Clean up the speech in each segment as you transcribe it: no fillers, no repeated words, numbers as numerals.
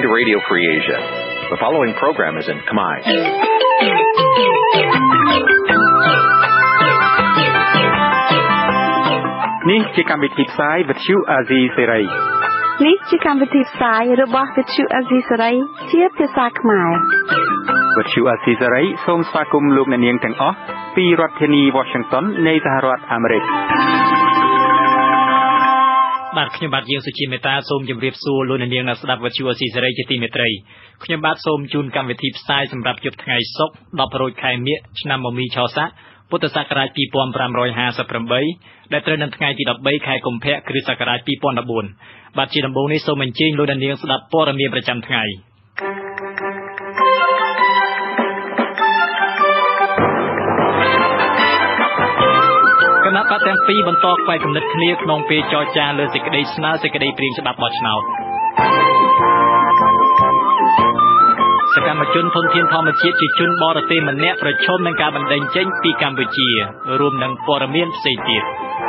Radio Free Asia. The following program is in Khmer. Nǐ chi càm bi tiệp xáy vệt chiu a zì sê ray. Nǐ chi càm bi tiệp xáyរបស់វិទ្យុអាស៊ីសេរីជាភាសាខ្មែរវិទ្យុអាស៊ីសេរីសូមស្វាគមន៍លោកអ្នកនាងទាំងអស់ពីរដ្ឋធានី Washington នៃសហរដ្ឋអាមេរិកបាទខ្ញុំបាទយើងសុជាមេតាសូមជម្រាបសួរលោកអ្នកនាងអ្នកស្ដាប់វិទ្យុអាស៊ីសេរីជាទីមេត្រីខ្ញុំបាទសូមជូនកម្មវិធីផ្សាយសម្រាប់យប់ថ្ងៃសុក្រ10រោចខែមិញឆ្នាំមមីឆោស័កពុទ្ធសករាជ2558ដែលត្រូវនៅថ្ងៃទី13ខែកុម្ភៈគ្រិស្តសករាជ2014បាទជាដំបូងនេះសូមអញ្ជើញលោកអ្នកនាងស្ដាប់ព័ត៌មានប្រចាំថ្ងៃគណៈបកទាំងពីរបន្តខ្វែងគំនិតគ្នាក្នុងពេលចរចាលើសេចក្តីស្នើសេចក្តីព្រាងច្បាប់បោះឆ្នោតសកម្មជនធនធានធម្មជាតិជាជនបរទេសម្នាក់ប្រឈមនឹងការបណ្តេញចេញពីកម្ពុជារួមនឹងព័ត៌មានផ្សេងទៀត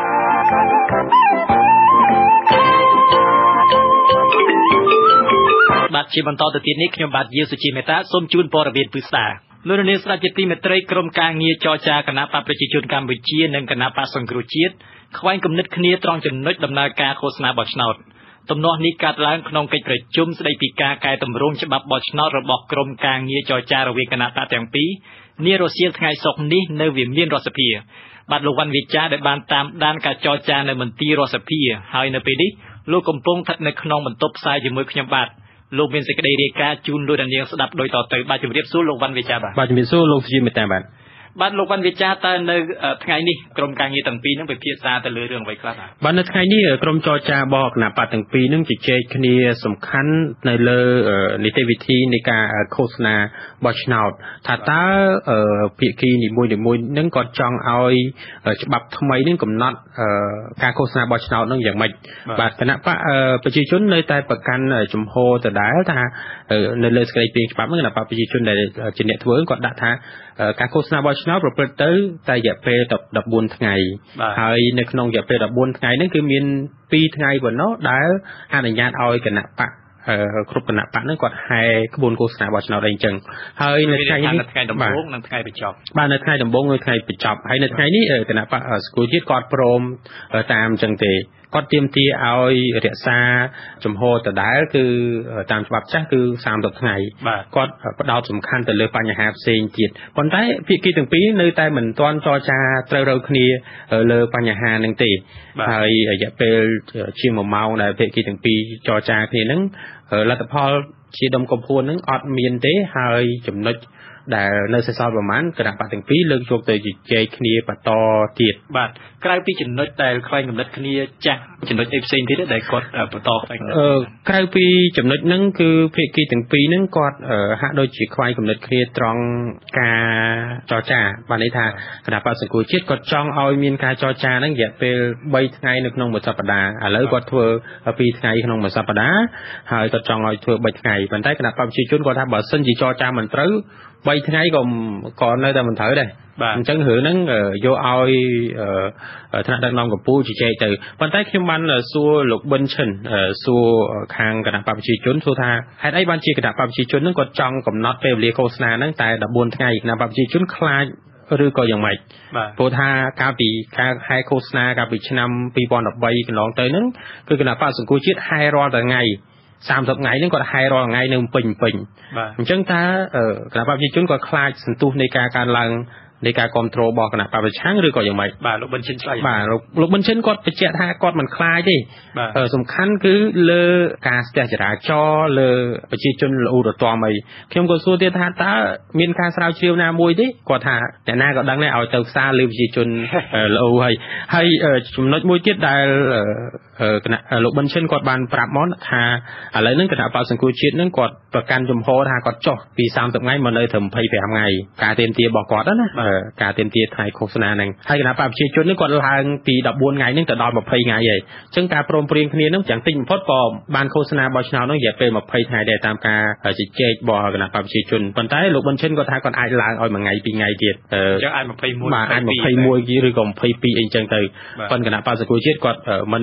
បាទជាបន្តទៅទៀតនេះខ្ញុំបាទយាសុជាមេតាសូមជូនព័ត៌មានពិស្ដាលោកនាងស្ដាប់ជាទីមេត្រីក្រុមការងារចរចាគណៈបកប្រជាជនកម្ពុជានិងគណៈបកសង្គ្រោះជាតិខ្វែងគំនិតគ្នាត្រង់ចំណុចដំណើរការឃោសនាបោះឆ្នោតទំនាស់នេះកើតឡើងក្នុងកិច្ចប្រជុំស្ដីពីការកែតម្រង់ច្បាប់បោះឆ្នោតរបស់ក្រុមការងារចរចារវាងគណៈបកទាំងពីរនារសៀលថ្ងៃសុក្រនេះនៅវិមានរដ្ឋសភាបាទលោកវ៉ាន់វិចាដែលបានតាមដានការចរចានៅមន្ទីររដ្ឋសភាហើយនៅពេលនេះលោកកំពុងស្ថិតនៅក្នុងបន្ទប់ផ្សាយជាមួយខ្ញុំបាទលោកមានសេចក្តីរាយការណ៍ជូនលោកនាងស្ដាប់ដោយតទៅបាទជម្រាបសួរលោកវ៉ាន់វិចាបាទជំរាបសួរលោកសុជាមេតាបាទលោកវ៉ាន់វិចាតើនៅថ្ងៃនេះក្រុមការងារទាំងពីរនឹងពិភាក្សាទៅលើរឿងអ្វីខ្លះបាទនៅថ្ងៃនេះក្រុមចរចារបស់គណៈបកទាំងពីរនឹងជជែកគ្នាសំខាន់នៅលើនីតិវិធីនៃការឃោសនាបោះឆ្នោតថាតើភាគីនីមួយៗនឹងគាត់ចង់ឲ្យច្បាប់ថ្មីនឹងកំណត់ការឃោសនាបោះឆ្នោតនឹងយ៉ាងម៉េចបាទគណៈបកប្រជាជននៅតែប្រកាន់ជំហរដដែលថានៅលើសេចក្តីព្រាងច្បាប់នឹងគណៈបកប្រជាជនដែលជាអ្នកធ្វើគាត់ដាក់ថាការឃោសនាបោះឆ្នោតប្រព្រឹត្តទៅតែរយៈពេល14ថ្ងៃហើយនៅក្នុងរយៈពេល14ថ្ងៃហ្នឹងគឺមាន2ថ្ងៃប៉ុណ្ណោះដែលអនុញ្ញាតឲ្យគណៈបកគ្រប់គណៈបកហ្នឹងគាត់ហែក្បួនឃោសនាបោះឆ្នោតអីចឹងហើយនៅថ្ងៃនេះថ្ងៃដំបូងនិងថ្ងៃបញ្ចប់បាទនៅថ្ងៃដំបូងនិងថ្ងៃបញ្ចប់ហើយនៅថ្ងៃនេះគណៈបកសង្គ្រោះជាតិគាត់ព្រមតាមចឹងទេគាត់ទាមទារឲ្យរក្សាជំហរដដែលគឺតាមច្បាប់ចាស់គឺ30ថ្ងៃគាត់ផ្ដោតសំខាន់ទៅលើបញ្ហាផ្សេងទៀតប៉ុន្តែភាគីទាំងពីរនៅតែមិនទាន់ចរចាត្រូវរៅគ្នាលើបញ្ហានឹងទេហើយរយៈពេលជា1ម៉ោងដែលភាគីទាំងពីរចរចាគ្នានឹងលទ្ធផលជាដុំកំភួននឹងអត់មានទេហើយចំណុចដែលនៅសេសសល់ប្រមាណគណៈបកទាំងពីរលើកយកទៅជជែកគ្នាបន្តទៀតបាទក្រៅពីចំណុចដែលខ្វែងគំនិតគ្នាចាស់ចំណុចអីផ្សេងទៀតដែលគាត់បន្តខ្វែងគំនិតក្រៅពីចំណុចហ្នឹងគឺភាគីទាំងពីរហ្នឹងគាត់ហាក់ដូចជាខ្វែងគំនិតគ្នាត្រង់ការចរចាបានន័យថាគណៈបកសង្គ្រោះជាតិគាត់ចង់ឲ្យមានការចរចាហ្នឹងរយៈពេល3ថ្ងៃនៅក្នុងមួយសប្តាហ៍ឥឡូវគាត់ធ្វើ2ថ្ងៃក្នុងមួយសប្តាហ៍ហើយគាត់ចង់ឲ្យធ្វើ3ថ្ងៃប៉ុន្តែគណៈបកប្រជាជនគាត់ថាបើសិនជាចរចាមិនត្រូវ3ថ្ងៃក៏នៅតែមិនត្រូវដែរអញ្ចឹងរឿងហ្នឹងយកឲ្យថ្នាក់ដឹកនាំកម្ពុជាជជែកទៅប៉ុន្តែខ្ញុំបានសួរលោកប៊ិនឈិនសួរខាងគណៈបកប្រជាជនសួរថាហេតុអីបានជាគណៈបកប្រជាជនហ្នឹងគាត់ចង់កំណត់ពេលវេលាឃោសនាហ្នឹងតែ14ថ្ងៃគណៈបកប្រជាជនខ្លាចឬក៏យ៉ាងម៉េចព្រោះថាកាលពីការហែឃោសនាកាលពីឆ្នាំ2013កន្លងទៅហ្នឹងគឺគណៈបកសង្គ្រោះជាតិហែរាល់ថ្ងៃ30ថ្ងៃហ្នឹងគាត់ហែរាល់ថ្ងៃនៅពេញអញ្ចឹងតើគណៈបកប្រជាជនគាត់ខ្លាចសន្ទុះនៃការកើនឡើងនៃការគ្រប់គ្រងរបស់គណៈបព្វប្រឆាំងឬក៏យ៉ាងម៉េចបាទលោកប៊ិនឈិនឆ្លើយបាទលោកប៊ិនឈិនគាត់បញ្ជាក់ថាគាត់មិនខ្លាចទេសំខាន់គឺលើការស្ទះចរាចរណ៍លើប្រជាជនល្អូរទាំអីខ្ញុំក៏សួរទៀតថាតើមានការស្រាវជ្រាវណាមួយទេគាត់ថាអ្នកណាក៏ដឹងដែរឲ្យទៅផ្សារលើប្រជាជនល្អូហើយចំណុចមួយទៀតដែលគណៈលោកប៊ិនឈិនគាត់បានប្រាប់មកថាឥឡូវហ្នឹងគណៈបព្វសង្គ្រោះជាតិហ្នឹងគាត់ប្រកាន់ជំហរថាគាត់ចុះពី30ថ្ងៃមកនៅត្រឹម25ថ្ងៃការទាមទាររបស់គាត់ណាការទាមទារថ្ងៃឃោសនាហ្នឹងហើយគណៈបព្វប្រជាជនហ្នឹងគាត់ឡើងពី14ថ្ងៃហ្នឹងទៅដល់20ថ្ងៃហើយអញ្ចឹងការព្រមព្រៀងគ្នាហ្នឹងយ៉ាងតិចបំផុតក៏បានឃោសនាបោះឆ្នោតហ្នឹងរយៈពេល20ថ្ងៃដែរតាមការជជែករបស់គណៈបព្វប្រជាជនប៉ុន្តែលោកប៊ិនឈិនគាត់ថាគាត់អាចឡើងឲ្យមួយថ្ងៃ2ថ្ងៃទៀតអញ្ចឹងអាច21 បាទអាច21ឬក៏22អីចឹងទៅប៉ុន្តែគណៈបព្វសង្គ្រោះជាតិគាត់មិនប្រាប់អ្នក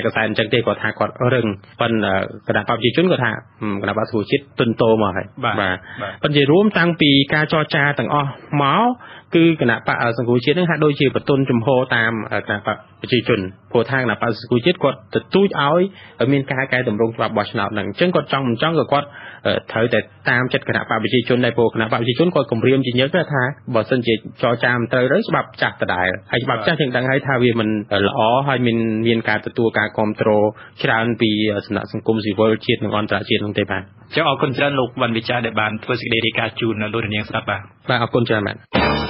កសែតអញ្ចឹងទេគាត់ថាគាត់រឹងប៉ុន្តែគណៈបព្វជិជនគាត់ថាគណៈបព្វសង្គ្រោះជាតិទន់តោមកហើយបាទប៉ុន្តែរួមតាំងពីការចរចាទាំងអស់មកគឺគណៈបព្វសង្គ្រោះជាតិនឹងហាក់ដូចជាបន្ទន់ចំហតាមគណៈបព្វប្រជាជនព្រោះថាគណៈបព្វសង្គ្រោះជាតិគាត់ទទូចឲ្យមានការកែតម្រង់ច្បាប់បោះឆ្នោតហ្នឹងអញ្ចឹងគាត់ចង់មិនចង់ក៏គាត់ត្រូវតែតាមចិត្តគណៈបព្វប្រជាជនដែរព្រោះគណៈបព្វប្រជាជនគាត់គម្រាមជាញឹកថាបើសិនជាចរចាមិនត្រូវទៅច្បាប់ចាស់ដដែលហើយច្បាប់ចាស់យើងដឹងហើយថាវាមិនល្អហើយមានការទទួលការគ្រប់គ្រងច្រើនពីសំណាក់សង្គមស៊ីវិលជាតិនិងអន្តរជាតិនោះទេបាទចឹងអរគុណច្រើនលោកវណ្ណវិចារដែលបានធ្វើសេចក្តីរាយការណ៍ជូនលោកនាងស្ដាប់បាទអរគុណច្រើនបាទ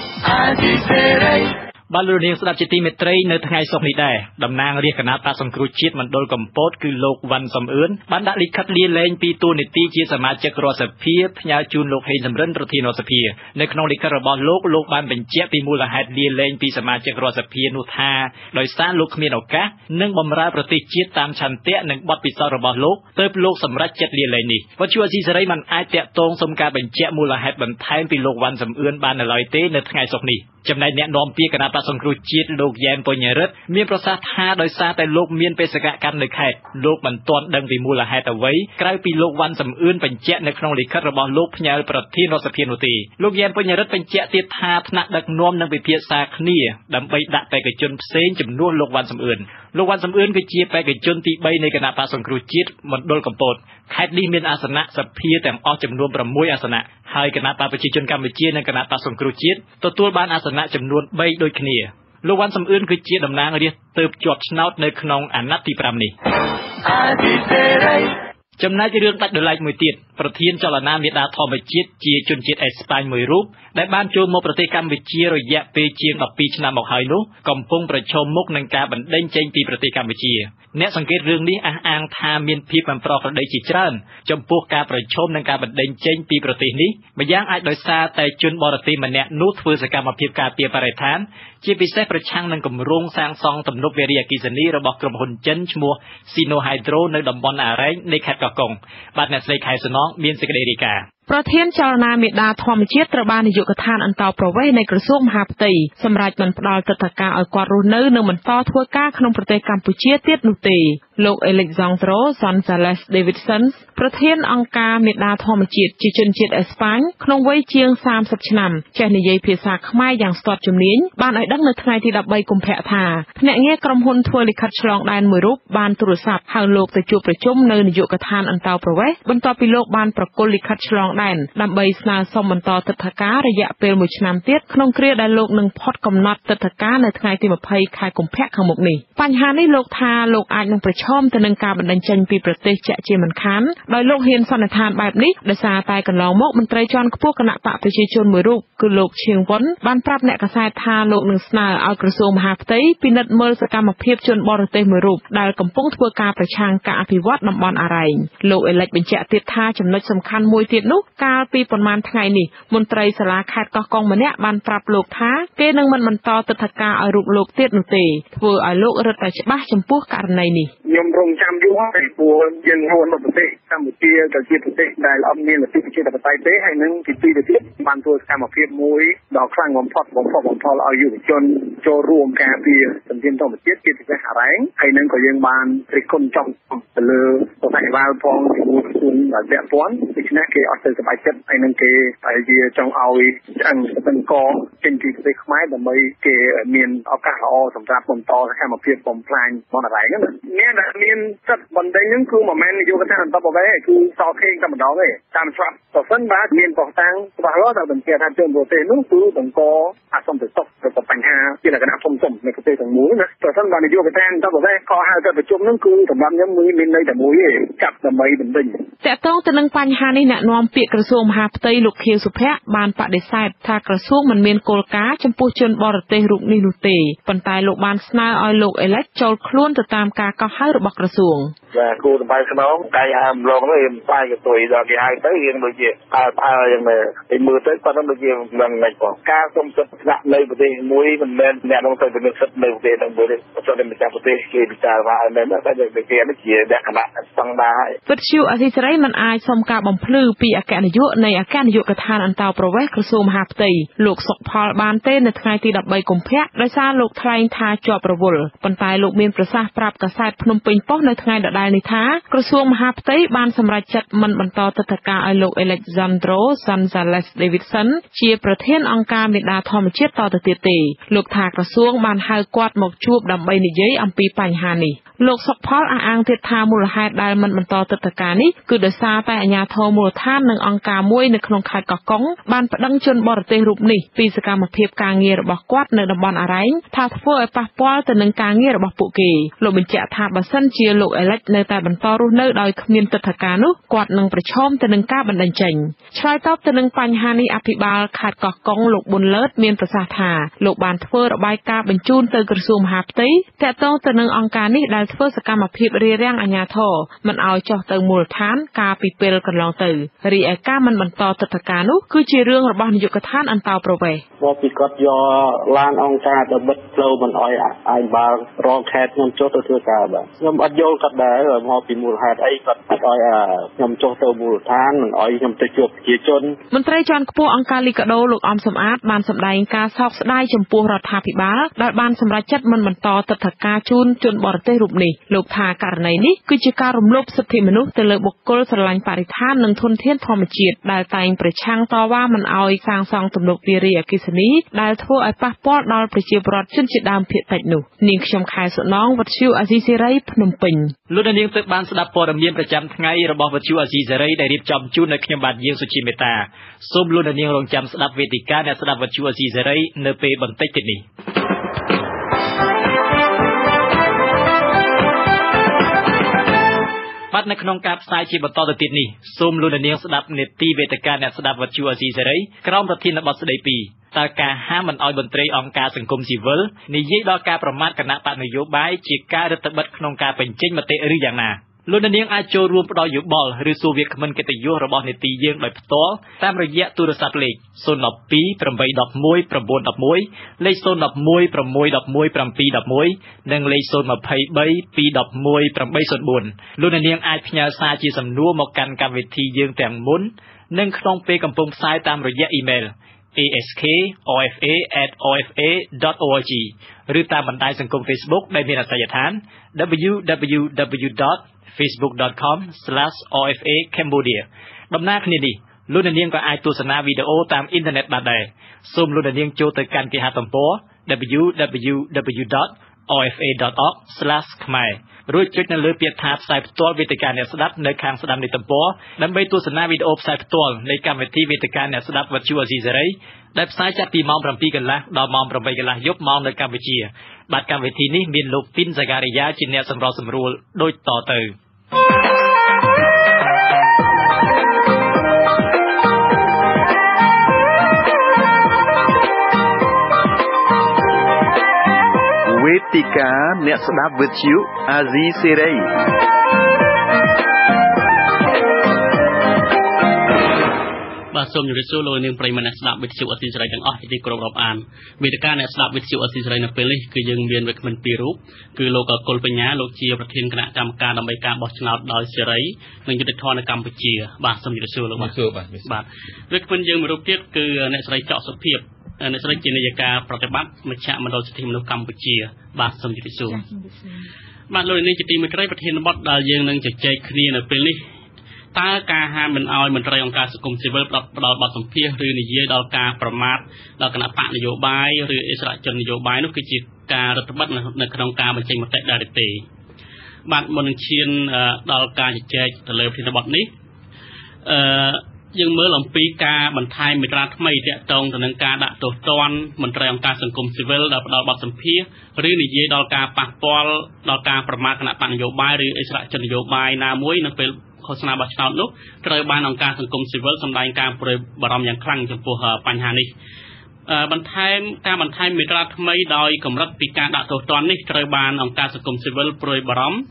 បាទលោកនាងស្ដាប់ជាទីមេត្រីនៅថ្ងៃសុក្រនេះដែរតំណាងរាជគណៈបក្សសង្គ្រោះជាតិមណ្ឌលកំពតគឺលោកវ៉ាន់សំអឿនបានដាក់លិខិតលាលែងពីតួនាទីជាសមាជិករដ្ឋសភាផ្ញើជូនលោកហេងសំរិនប្រធានរដ្ឋសភានៅក្នុងលិខិតរបស់លោកបានបញ្ជាក់ពីមូលហេតុលាលែងពីសមាជិករដ្ឋសភានោះថាដោយសារលោកគ្មានឱកាសនិងបម្រើប្រទេសជាតិតាមឆន្ទៈនិងបទពិសោធន៍របស់លោកទើបលោកសម្រេចចិត្តលាលែងនេះវត្ថុអាស៊ីសេរីមិនអាចតាក់ទងសុំការបញ្ជាក់មូលហេតុបន្ថែមពីលោកវ៉ាន់សំអឿនបាននៅឡើយទេនៅថ្ងៃសុក្រនេះចំណែកអ្នកនាំពាក្យគណៈបក្សសង្គ្រោះជាតិលោកយ៉ែន ពញ្ញរិទ្ធមានប្រសាសន៍ថាដោយសារតែលោកមានបេសកកម្មនៅខេត្តលោកមិនទាន់ដឹងពីមូលហេតុអ្វីក្រៅពីលោកវ៉ាន់សំអឿនបញ្ជាក់នៅក្នុងលិខិតរបស់លោកផ្ញើប្រធានរដ្ឋសភានោះទេលោកយ៉ែន ពញ្ញរិទ្ធបញ្ជាក់ទៀតថាថ្នាក់ដឹកនាំនឹងពិភាក្សាគ្នាដើម្បីដាក់បេក្ខជនផ្សេងជំនួសលោកវ៉ាន់សំអឿនលោកវ៉ាន់សំអឿនគឺជាបេក្ខជនទី3នៃគណៈបក្សសង្គ្រោះជាតិមណ្ឌលកំពតខេត្តនេះមានអាសនៈសភាទាំងអស់ចំនួន6អាសនៈហើយគណៈបក្សប្រជាជនកម្ពុជានិងគណៈបក្សសង្គ្រោះជាតិទទួលបានអាសនៈចំនួន3ដូចគ្នាលោកវ៉ាន់សំអឿនគឺជាតំណាងរាស្ត្រទើបជាប់ឆ្នោតនៅក្នុងអាណត្តិទី5នេះចំណែករឿងដាច់ដោយឡែកមួយទៀតប្រធានចលនាមេដាធម្មជាតិជាជនជាតិអេស្ប៉ាញមួយរូបដែលបានចូលមកប្រទេសកម្ពុជារយៈពេលជាង12ឆ្នាំមកហើយនោះកំពុងប្រឈមមុខនឹងការបណ្តេញចេញពីប្រទេសកម្ពុជាអ្នកសង្កេតរឿងនេះអះអាងថាមានភាពមិនប្រក្រតីជាច្រើនចំពោះការប្រឈមនឹងការបណ្តេញចេញពីប្រទេសនេះម្យ៉ាងអាចដោយសារតែជនបរទេសម្នាក់នោះធ្វើសកម្មភាពការពារបរិស្ថានជាពិសេសប្រឆាំងនឹងគម្រោងសាងសង់ទំនប់វារីអគ្គិសនីរបស់ក្រុមហ៊ុនចិនឈ្មោះ Sino Hydro នៅតំបន់អារ៉ែងនៃខេត្តកោះកុងបាទអ្នកស្រីខែសំណងមានសេចក្តីរាយការណ៍ប្រធានចលនាមេដាធម្មជាតិត្រូវបាននាយកដ្ឋានអន្តោប្រវេសន៍នៃក្រសួងមហាផ្ទៃសម្រាប់មិនផ្ដល់ទិដ្ឋាការឲ្យគាត់រស់នៅនិងបន្តធ្វើការក្នុងប្រទេសកម្ពុជាទៀតនោះទេលោក Alexandro Gonzalez Davidson ប្រធានអង្គការមេដាធម្មជាតិជាជនជាតិអេស្ប៉ាញក្នុងវ័យជាង30ឆ្នាំចេះនិយាយភាសាខ្មែរយ៉ាងស្ទាត់ជំនាញបានឲ្យដឹងនៅថ្ងៃទី13កុម្ភៈថាភ្នាក់ងារក្រុមហ៊ុនធ្វើលិខិតឆ្លងដែនមួយរូបបានទូរស័ព្ទហៅលោកទៅជួបប្រជុំនៅនាយកដ្ឋានអន្តោប្រវេសន៍បន្ទាប់ពីលោកបានប្រគល់លិខិតឆ្លងដែនដើម្បីស្នើសុំបន្តទិដ្ឋាការរយៈពេល1ឆ្នាំទៀតក្នុងគ្រាដែលលោកនឹងផុតកំណត់ទិដ្ឋាការនៅថ្ងៃទី20ខែកុម្ភៈខាងមុខនេះបញ្ហានេះលោកថាលោកអាចនឹងប្រឈមទៅនឹងការបណ្តេញចេញពីប្រទេសជាក់ជាមិនខានដោយលោកហ៊ានសន្និដ្ឋានបែបនេះដោយសារតែកន្លងមកមន្ត្រីជាន់ខ្ពស់គណៈបកប្រជាជនមួយរូបគឺលោកឈៀងវុនបានប្រាប់អ្នកកាសែតថាលោកនឹងស្នើឲ្យក្រសួងមហាផ្ទៃពិនិត្យមើលសកម្មភាពជនបរទេសមួយរូបដែលកំពុងធ្វើការប្រឆាំងការអភិវឌ្ឍតំបន់អារ៉ែងលោកអេលិចបញ្ជាក់ទៀតថាចំណុចសំខាន់មួយទៀតនោះកាលពីប៉ុន្មានថ្ងៃនេះមន្ត្រីសាលាខេត្តកោះកុងម្នាក់បានប្រាប់លោកថាគេនឹងមិនបន្តទិដ្ឋាការឲ្យរូបលោកទៀតនោះទេធ្វើឲ្យលោករឹតតែច្បាស់ចំពោះករណីនេះខ្ញុំរងចាំយូរហើយព្រោះយើងហួននៅប្រទេសកម្ពុជាក៏ជាប្រទេសដែលអត់មានលទ្ធិប្រជាធិបតេយ្យទេហើយនឹងទី2ទៅទៀតបានធ្វើសកម្មភាពមួយដ៏ខ្លាំងបំផុតឲ្យយុវជនចូលរួមការពារសម្ពាធធម្មជាតិជាពិសេសអារ៉ែងហើយនឹងក៏យើងបានរិះគន់ចំទៅលើប្រតិវ៉ាល់ផងជាមួយក្រសួងដែលពាក់ព័ន្ធដូច្នេះគេអត់ទៅសប្បាយចិត្តហើយនឹងគេតែជាចង់ឲ្យឆ្អឹងស្ទឹងកចេញពីប្រទេសខ្មែរដើម្បីគេមានឱកាសល្អសម្រាប់បន្តសកម្មភាពបំផ្លាញបនអារ៉ែងហ្នឹងអ្នកដែលមានសិទ្ធិបណ្ដេញហ្នឹងគឺមិនមែននាយកដ្ឋានអន្តរប្រវេសន៍គឺសខេងតែម្ដងទេតាមច្បាប់ប្រសិនបើមានបោះតាំងច្បាស់លាស់ដល់បញ្ជាក់ថាជនបរទេសនោះគឺបង្កអសន្តិសុខទៅបញ្ហាជាលក្ខណៈធំនៃប្រទេសទាំងមូលណាប្រសិនបើនាយកដ្ឋានអន្តរប្រវេសន៍ខហៅទៅប្រជុំហ្នឹងគឺសម្រាប់ខ្ញុំមានន័យតែមួយទេចាប់ដើម្បីបណ្ដេញតកតងទៅនឹងបញ្ហានេះអ្នកនាំពាក្យក្រសួងមហាផ្ទៃលោកខៀវសុភ័ក្របានបដិសេធថាក្រសួងមិនមានគោលការណ៍ចំពោះជនបរទេសរូបនេះនោះទេប៉ុន្តែលោកបានស្នើឲ្យលោកអេលិចចូលខ្លួនទៅតាមការកោះហៅរបស់ក្រសួង và cô tụi bay nó cái lòng nó em tay cái tuổi rồi cái hai tới hiện được gìอย่างnày thì mưa tới con nó được gì lần này còn ca công sức nặng nơi bờ tây muối mình lên nhà nông dân mình sức nơi bờ tây đồng bờ tây cho nên mình chạm bờ tây khi bị trả vào nên nó phải được cái nó chỉ đẹpขนาดtăng đá វិទ្យុអសីសេរីមិនអាចសុំការបំភ្លឺពីអគ្គនាយកនៃអគ្គនាយកដ្ឋានអន្តរប្រវេសន៍ក្រសួងមហាផ្ទៃលោកសុកផលបានទេនៅថ្ងៃទី13កុម្ភៈដោយសារលោកថ្លែងថាជាប់រវល់ប៉ុន្តែលោកមានប្រសាសន៍ប្រាប់កាសែតភ្នំពេញប៉ុស្តិ៍នៅថ្ងៃដដែលនេះថាក្រសួងមហាផ្ទៃបានសម្រេចចិត្តមិនបន្តទិដ្ឋាការឲ្យលោក Alejandro Gonzalez Davidson ជាប្រធានអង្គការមេដាធម្មជាតិតទៅទៀតទេលោកថាក្រសួងបានហៅគាត់មកជួបដើម្បីនិយាយអំពីបញ្ហានេះលោកសុកផលអះអាងទៀតថាមូលហេតុដែលមិនបន្តទិដ្ឋាការនេះគឺដោយសារតែអាជ្ញាធរមូលដ្ឋាននិងអង្គការមួយនៅក្នុងខេត្តកោះកុងបានប្តឹងជនបរទេសរូបនេះពីសកម្មភាពការងាររបស់គាត់នៅតំបន់អរ៉ែងថាធ្វើឲ្យប៉ះពាល់ទៅនឹងការងាររបស់ពួកគេលោកបញ្ជាក់ថាបើសិនជាលោកអេលិចនៅតែបន្តរស់នៅដោយគ្មានទិដ្ឋាការនោះគាត់នឹងប្រឈមទៅនឹងការបណ្តេញចេញឆ្លើយតបទៅនឹងបញ្ហានេះអភិបាលខេត្តកោះកុងលោកប៊ុនលើតមានប្រសាសន៍ថាលោកបានធ្វើរបាយការណ៍បញ្ជូនទៅក្រសួងមហាផ្ទៃទាក់ទងទៅនឹងអង្គការនេះដែលធ្វើសកម្មភាពរារាំងអាជ្ញាធរមិនឲ្យចុះទៅមូលដ្ឋានកាលពីពេលកន្លងទៅរីឯការមិនបន្តទិដ្ឋាការនោះគឺជារឿងរបស់នាយកដ្ឋានអន្តរប្រវេសន៍មកពីគាត់យកឡានអង្គការទៅបិទផ្លូវមិនឲ្យអាយបាល់រងខេត្តខ្ញុំចុះទៅធ្វើការបាទខ្ញុំអត់យល់គាត់ដែរមកពីមូលហេតុអីគាត់អត់ឲ្យខ្ញុំចុះទៅមូលដ្ឋានមិនឲ្យខ្ញុំទៅជួបប្រជាជនមន្ត្រីជាន់ខ្ពស់អង្គការលីកាដូលោកអំសំអាតបានសម្ដែងការសោកស្ដាយចំពោះរដ្ឋាភិបាលដែលបានសម្រេចចិត្តមិនបន្តទិដ្ឋាការជូនជនបរទេសរូបនេះលោកថាករណីនេះគឺជាការរំលោភសិទ្ធិមនុស្សទៅលើបុគ្គលស្រឡាញ់បរិស្ថាននិងធនធានធម្មជាតិដែលតែងប្រឆាំងតវ៉ាមិនឲ្យសាងសង់ទំនប់វារីអគ្គិសនីដែលធ្វើឲ្យប៉ះពាល់ដល់ប្រជាពលរដ្ឋជនជាតិដើមភាគតិចនោះនាងខ្ញុំខែសុណងវិទ្យុអាស៊ីសេរីភ្នំពេញលោកនាងទើបបានស្ដាប់ព័ត៌មានប្រចាំថ្ងៃរបស់វិទ្យុអាស៊ីសេរីដែលរៀបចំជូននៅខ្ញុំបាទយាងសុជីមេតាសូមលោកនាងរងចាំស្ដាប់វេទិកាអ្នកស្ដាប់វិទ្យុអាស៊ីសេរីនៅពេលបន្តិចទៀតនេះបាទនៅក្នុងការផ្សាយជាបន្តទៅទៀតនេះសូមលោកនាងស្ដាប់នេតិវេទិកាអ្នកស្ដាប់វិទ្យុអាស៊ីសេរីក្រោមប្រធានបទស្ដីពីតើការហាមមិនឲ្យមន្ត្រីអង្គការសង្គមស៊ីវិលនិយាយដល់ការប្រមាថគណៈបកនយោបាយជាការរឹតបន្តឹងក្នុងការបញ្ចេញមតិឬយ៉ាងណាលោកនាងអាចចូលរួមផ្ដល់យោបល់ឬសួរវាគ្មិនកិត្តិយសរបស់នេតិយើងដោយផ្ទាល់តាមរយៈទូរស័ព្ទលេខ012 811 911លេខ011 611 711និងលេខ023 211 804លោកនាងអាចផ្ញើសារជាសំណួរមកកាន់កម្មវិធីយើងទាំងមុននិងក្នុងពេលកំពុងផ្សាយតាមរយៈអ៊ីមែល ask.ofa@ofa.org ឬតាមបណ្ដាញសង្គម Facebook ដែលមានអាសយដ្ឋាន www.facebook.com/ofa Cambodia ដំណើរគ្នានេះលោកនាងក៏អាចទស្សនាវីដេអូតាមអ៊ីនធឺណិតបានដែរសូមលោកនាងចូលទៅកាន់គេហទំព័រ www.ofa.org/khmer រួចចុចនៅលើពាក្យថាផ្សាយផ្ទាល់វេទិកាអ្នកស្ដាប់នៅខាងស្ដាំនៃទំព័រដើម្បីទស្សនាវីដេអូផ្សាយផ្ទាល់នៃកម្មវិធីវេទិកាអ្នកស្ដាប់វិទ្យុអាស៊ីសេរីដែលផ្សាយចាប់ពីម៉ោង 7 កន្លះដល់ម៉ោង 8 កន្លះយប់ម៉ោងនៅកម្ពុជាបាទកម្មវិធីនេះមានលោកទីន សាការីយ៉ាជាអ្នកសម្របសម្រួលដូចតទៅវេទិកាអ្នកស្ដាប់វិទ្យុអាស៊ីសេរីបាទសូមជម្រាបសួរលោកនាងប្រិយមិត្តអ្នកស្ដាប់វិទ្យុអាស៊ីសេរីទាំងអស់ជាទីគោរពរាប់អានវេទិកាអ្នកស្ដាប់វិទ្យុអាស៊ីសេរីនៅពេលនេះគឺយើងមានវិក្កាមពីររូបគឺលោកកុលបញ្ញាលោកជាប្រធានគណៈកម្មការដើម្បីការបោះឆ្នោតដោយសេរីនិងយុត្តិធម៌នៅកម្ពុជាបាទសូមជម្រាបសួរលោកបាទវិក្កាមយើងមួយរូបទៀតគឺអ្នកស្រីចောက်សុភាពអ្នកស្រីជានាយិកាប្រតិបត្តិមជ្ឈមណ្ឌលសិទ្ធិមនុស្សកម្ពុជាបាទសូមជម្រាបសួរបាទលោកនាងជាទីមេត្រីប្រធានបទដែលយើងនឹងជជែកគ្នានៅពេលនេះតើការហាមមិនឲ្យមន្ត្រីអង្គការសង្គមស៊ីវិលផ្ដល់បទសម្ភាសន៍ឬនិយាយដល់ការប្រមាថដល់គណៈបកនយោបាយឬអិសរាជជននយោបាយនោះគឺជាការរដ្ឋបတ်នៅក្នុងការបញ្ចេញមតិដែរទេបាទមុននឹងឈានដល់ការជជែកទៅលើប្រធានបទនេះយើងមើលអំពីការបន្ថែមមាត្រាថ្មីទាក់ទងទៅនឹងការដាក់ទោសទណ្ឌមន្ត្រីអង្គការសង្គមស៊ីវិលដែលផ្ដល់បទសម្ភាសន៍ឬនិយាយដល់ការប៉ះពាល់ដល់ការប្រមាថគណៈបកនយោបាយឬអិសរាជជននយោបាយណាមួយនៅពេលឃោសនាបោះឆ្នោតនោះត្រូវបានអង្គការសង្គមស៊ីវិលសម្ដែងការព្រួយបារម្ភយ៉ាងខ្លាំងចំពោះបញ្ហានេះបន្ថែមមាត្រាថ្មីដោយកម្រិតពីការដាក់ទោសទណ្ឌនេះត្រូវបានអង្គការសង្គមស៊ីវិលព្រួយបារម្ភ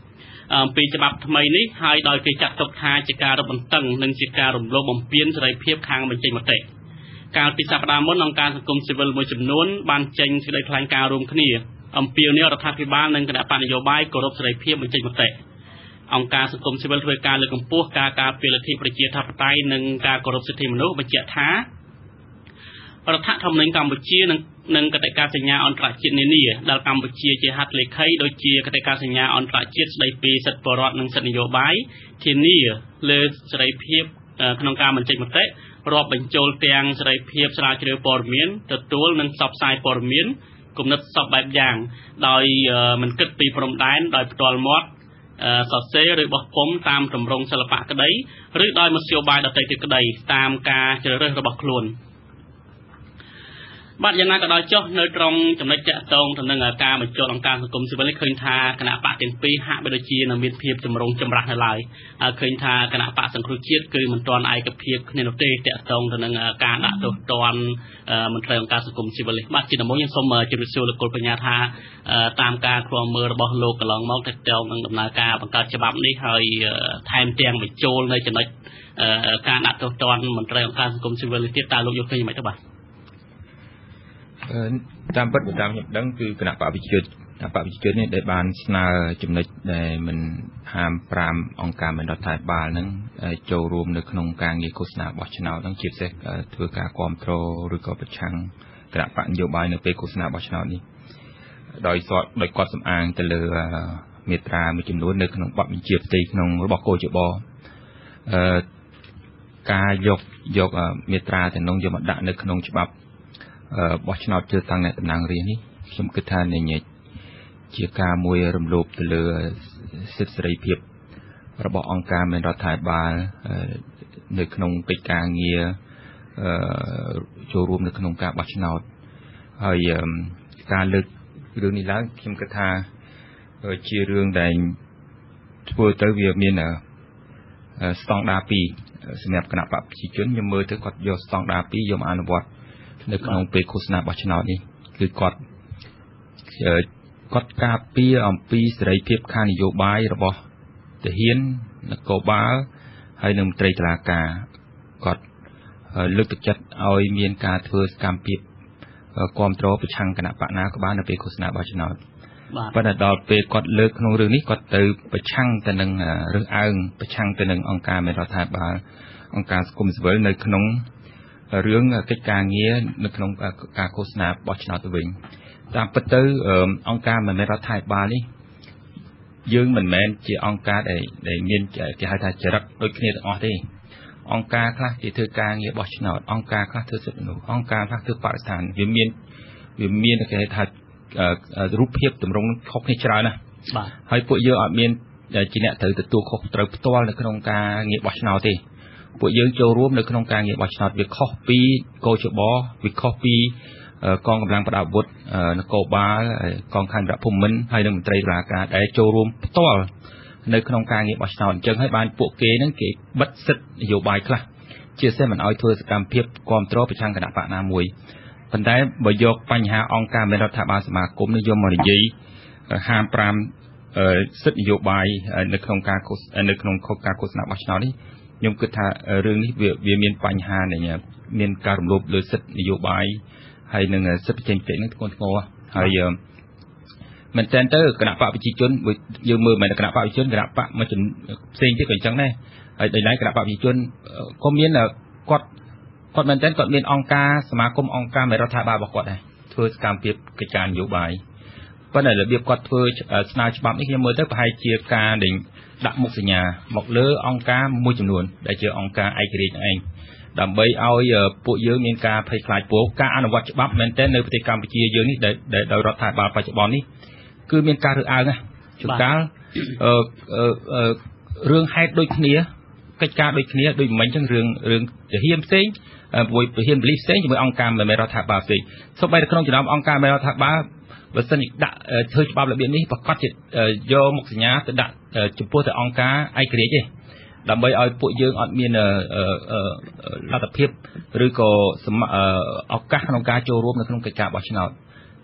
ពីច្បាប់ថ្មីនេះហើយដោយគេចាត់ទុកថាជាការរឹតបន្តឹងនិងជាការរំលោភបំពានសេរីភាពខាងបញ្ចេញមតិកាលពីសប្តាហ៍មុនអង្គការសង្គមស៊ីវិលមួយចំនួនបានចេញសេចក្តីថ្លែងការណ៍រួមគ្នាអំពាវនាវរដ្ឋាភិបាលនិងគណៈបកនយោបាយគោរពសេរីភាពបញ្ចេញមតិអង្គការសង្គមស៊ីវិលធ្វើការលើកកម្ពស់ការការពារលទ្ធិប្រជាធិបតេយ្យនិងការគោរពសិទ្ធិមនុស្សបញ្ជាក់ថារដ្ឋធម្មនុញ្ញកម្ពុជានិងកតិកាសញ្ញាអន្តរជាតិនានាដែលកម្ពុជាជាហត្ថលេខីដូចជាកតិកាសញ្ញាអន្តរជាតិស្តីពីសិទ្ធិពលរដ្ឋនិងសិទ្ធិនយោបាយធានាលើសេរីភាពក្នុងការបញ្ចេញមតិរាប់បញ្ចូលទាំងសេរីភាពស្រាវជ្រាវព័ត៌មានទទួលនិងផ្សព្វផ្សាយព័ត៌មានគំនិតសពបែបយ៉ាងដោយមិនគិតពីព្រំដែនដោយផ្ទាល់មាត់សរសេរឬបោះពុម្ពតាមទម្រង់សិល្បៈក្តីឬដោយមធ្យោបាយដទៃទៀតក្តីតាមការជ្រើសរើសរបស់ខ្លួនបាទយ៉ាងណាក៏ដោយចុះនៅត្រង់ចំណុចតាក់ទងទៅនឹងការបញ្ចូលអង្គការសង្គមស៊ីវិលនេះឃើញថាគណៈបកទាំងពីរហាក់បីដូចជានៅមានភាពចម្រុងចម្រាស់នៅឡើយឃើញថាគណៈបកសង្គ្រោះជាតិគឺមិនទាន់ឯកភាពគ្នានោះទេតាក់ទងទៅនឹងការដាក់ទោសទណ្ឌមន្ត្រីអង្គការសង្គមស៊ីវិលនេះបាទជាដំបូងយើងសូមជម្រាបសួរលោកគុលបញ្ញាថាតាមការឃ្លាំមើលរបស់លោកកន្លងមកតាក់ទងនឹងដំណើរការបង្កើតច្បាប់នេះហើយថែមទាំងបញ្ចូលនៅចំណុចការដាក់ទោសទណ្ឌមន្ត្រីអង្គការសង្គមស៊ីវិលនេះទៀតតើលោកយល់ឃើញយ៉ាងម៉េចទៅបាទតាមពិតតាមខ្ញុំដឹងគឺគណៈបព្វជិជននេះដែលបានស្នើចំណុចដែលមិនហាម5អង្គការមិនរដ្ឋាភិបាលហ្នឹងចូលរួមនៅក្នុងការងារឃោសនាបោះឆ្នោតហ្នឹងជាពិសេសធ្វើការគ្រប់គ្រងឬក៏ប្រឆាំងគណៈបកនយោបាយនៅពេលឃោសនាបោះឆ្នោតនេះដោយគាត់សំអាងទៅលើមាត្រាមួយចំនួននៅក្នុងបទបញ្ជាផ្ទៃក្នុងរបស់គោចបការយកមាត្រាទាំងនោះយកមកដាក់នៅក្នុងច្បាប់បោះឆ្នោតជ្រើសតាំងអ្នកតំណាងរាស្ត្រនេះខ្ញុំគិតថាជាការមួយរំលោភទៅលើសិទ្ធិសេរីភាពរបស់អង្គការមិនរដ្ឋាភិបាលនៅក្នុងកិច្ចការងារចូលរួមនៅក្នុងការបោះឆ្នោតហើយការលើករឿងនេះឡើងខ្ញុំគិតថាជារឿងដែលធ្វើទៅវាមានស្តង់ដារ2សម្រាប់គណៈបព្វជិជនខ្ញុំមើលទៅគាត់យកស្តង់ដារ2យកមកអនុវត្តនៅក្នុងពេលឃោសនាបោះឆ្នោតនេះគឺគាត់ការពារអំពីសេរីភាពខាងនយោបាយរបស់ទាហាននគរបាលហើយនិងមន្ត្រីតុលាការគាត់លើកទឹកចិត្តឲ្យមានការធ្វើសកម្មភាពគ្រប់គ្រងប្រឆាំងគណៈបកណាក៏បាននៅពេលឃោសនាបោះឆ្នោតប៉ុន្តែដល់ពេលគាត់លើកក្នុងរឿងនេះគាត់ទៅប្រឆាំងទៅនឹងរើសអើងប្រឆាំងទៅនឹងអង្គការមិនរដ្ឋាភិបាលអង្គការសង្គមស៊ីវិលនៅក្នុងរឿងកិច្ចការងារនៅក្នុងការឃោសនាបោះឆ្នោតទៅវិញតាមពិតទៅអង្គការមិនមែនរដ្ឋាភិបាលនេះយើងមិនមែនជាអង្គការដែលមានគេហៅថាចរិតដូចគ្នាទាំងអស់ទេអង្គការខ្លះគេធ្វើការងារបោះឆ្នោតអង្គការខ្លះធ្វើសិទ្ធិមនុស្សអង្គការខ្លះធ្វើបរិស្ថានវាមានគេហៅថារូបភាពទម្រង់ខុសគ្នាច្រើនណាស់បាទហើយពួកយើងអត់មានជាអ្នកត្រូវទទួលខុសត្រូវផ្ទាល់នៅក្នុងការងារបោះឆ្នោតទេពួកយើងចូលរួមនៅក្នុងការងារបោះឆ្នោតវាខុសពីកោចបវាខុសពីកងកម្លាំងប្រដាប់អាវុធនគរបាលកងខេត្តភូមិន្ទហើយនិងមន្ត្រីតុលាការដែលចូលរួមផ្ទាល់នៅក្នុងការងារបោះឆ្នោតអញ្ចឹងហើយបានពួកគេនឹងគេបិទសិទ្ធិនយោបាយខ្លះជាពិសេសមិនអោយធ្វើសកម្មភាពគ្រប់គ្រងប្រឆាំងគណៈបកណាមួយប៉ុន្តែបើយកបញ្ហាអង្គការមិនរដ្ឋាភិបាលសមាគមនេះយកមកនិយាយហាម5សិទ្ធិនយោបាយនៅក្នុងការឃោសនាបោះឆ្នោតនេះខ្ញុំគិតថារឿងនេះវាមានបញ្ហាដែលមានការរំលោភលើសិទ្ធិនយោបាយហើយនឹងសិទ្ធិបញ្ចេញមតិនឹងធ្ងន់ធ្ងរហើយមែនតើទៅគណៈបកប្រជាជនយើងមើលមិនគណៈបកប្រជាជនគណៈបកមួយផ្សេងទៀតក៏អញ្ចឹងដែរហើយដោយឡែកគណៈបកប្រជាជនក៏មានគាត់មែនតើគាត់មានអង្គការសមាគមអង្គការមិនរដ្ឋាភិបាលរបស់គាត់ដែរធ្វើសកម្មភាពកិច្ចការនយោបាយប៉ុន្តែរបៀបគាត់ធ្វើស្នើច្បាប់នេះខ្ញុំមើលទៅប្រហែលជាការដែលដាក់មុខសញ្ញាមកលើអង្គការមួយចំនួនដែលជាអង្គការឯករាជ្យឯងដើម្បីឲ្យពួកយើងមានការភ័យខ្លាចព្រោះការអនុវត្តច្បាប់មែនទែននៅប្រទេសកម្ពុជាយើងនេះដែលដោយរដ្ឋាភិបាលបច្ចុប្បន្ននេះគឺមានការរើសអើងណាជួនកាលរឿងហេតុដូចគ្នាកិច្ចការដូចគ្នាដូចមិញចឹងរឿងទាហានផ្សេងមួយទាហានប៉ូលីសផ្សេងជាមួយអង្គការមិនមែនរដ្ឋាភិបាលផ្សេងសូម្បីតែក្នុងចំណោមអង្គការមិនមែនរដ្ឋាភិបាលបើសិនជាដាក់ធ្វើច្បាប់របៀបនេះប្រកាសជាយកមុខសញ្ញាទៅដាក់ចំពោះតែអង្គការឯករាជ្យទេដើម្បីឲ្យពួកយើងអត់មានលទ្ធភាពឬក៏ឱកាសក្នុងការចូលរួមនៅក្នុងកិច្ចការបោះឆ្នោត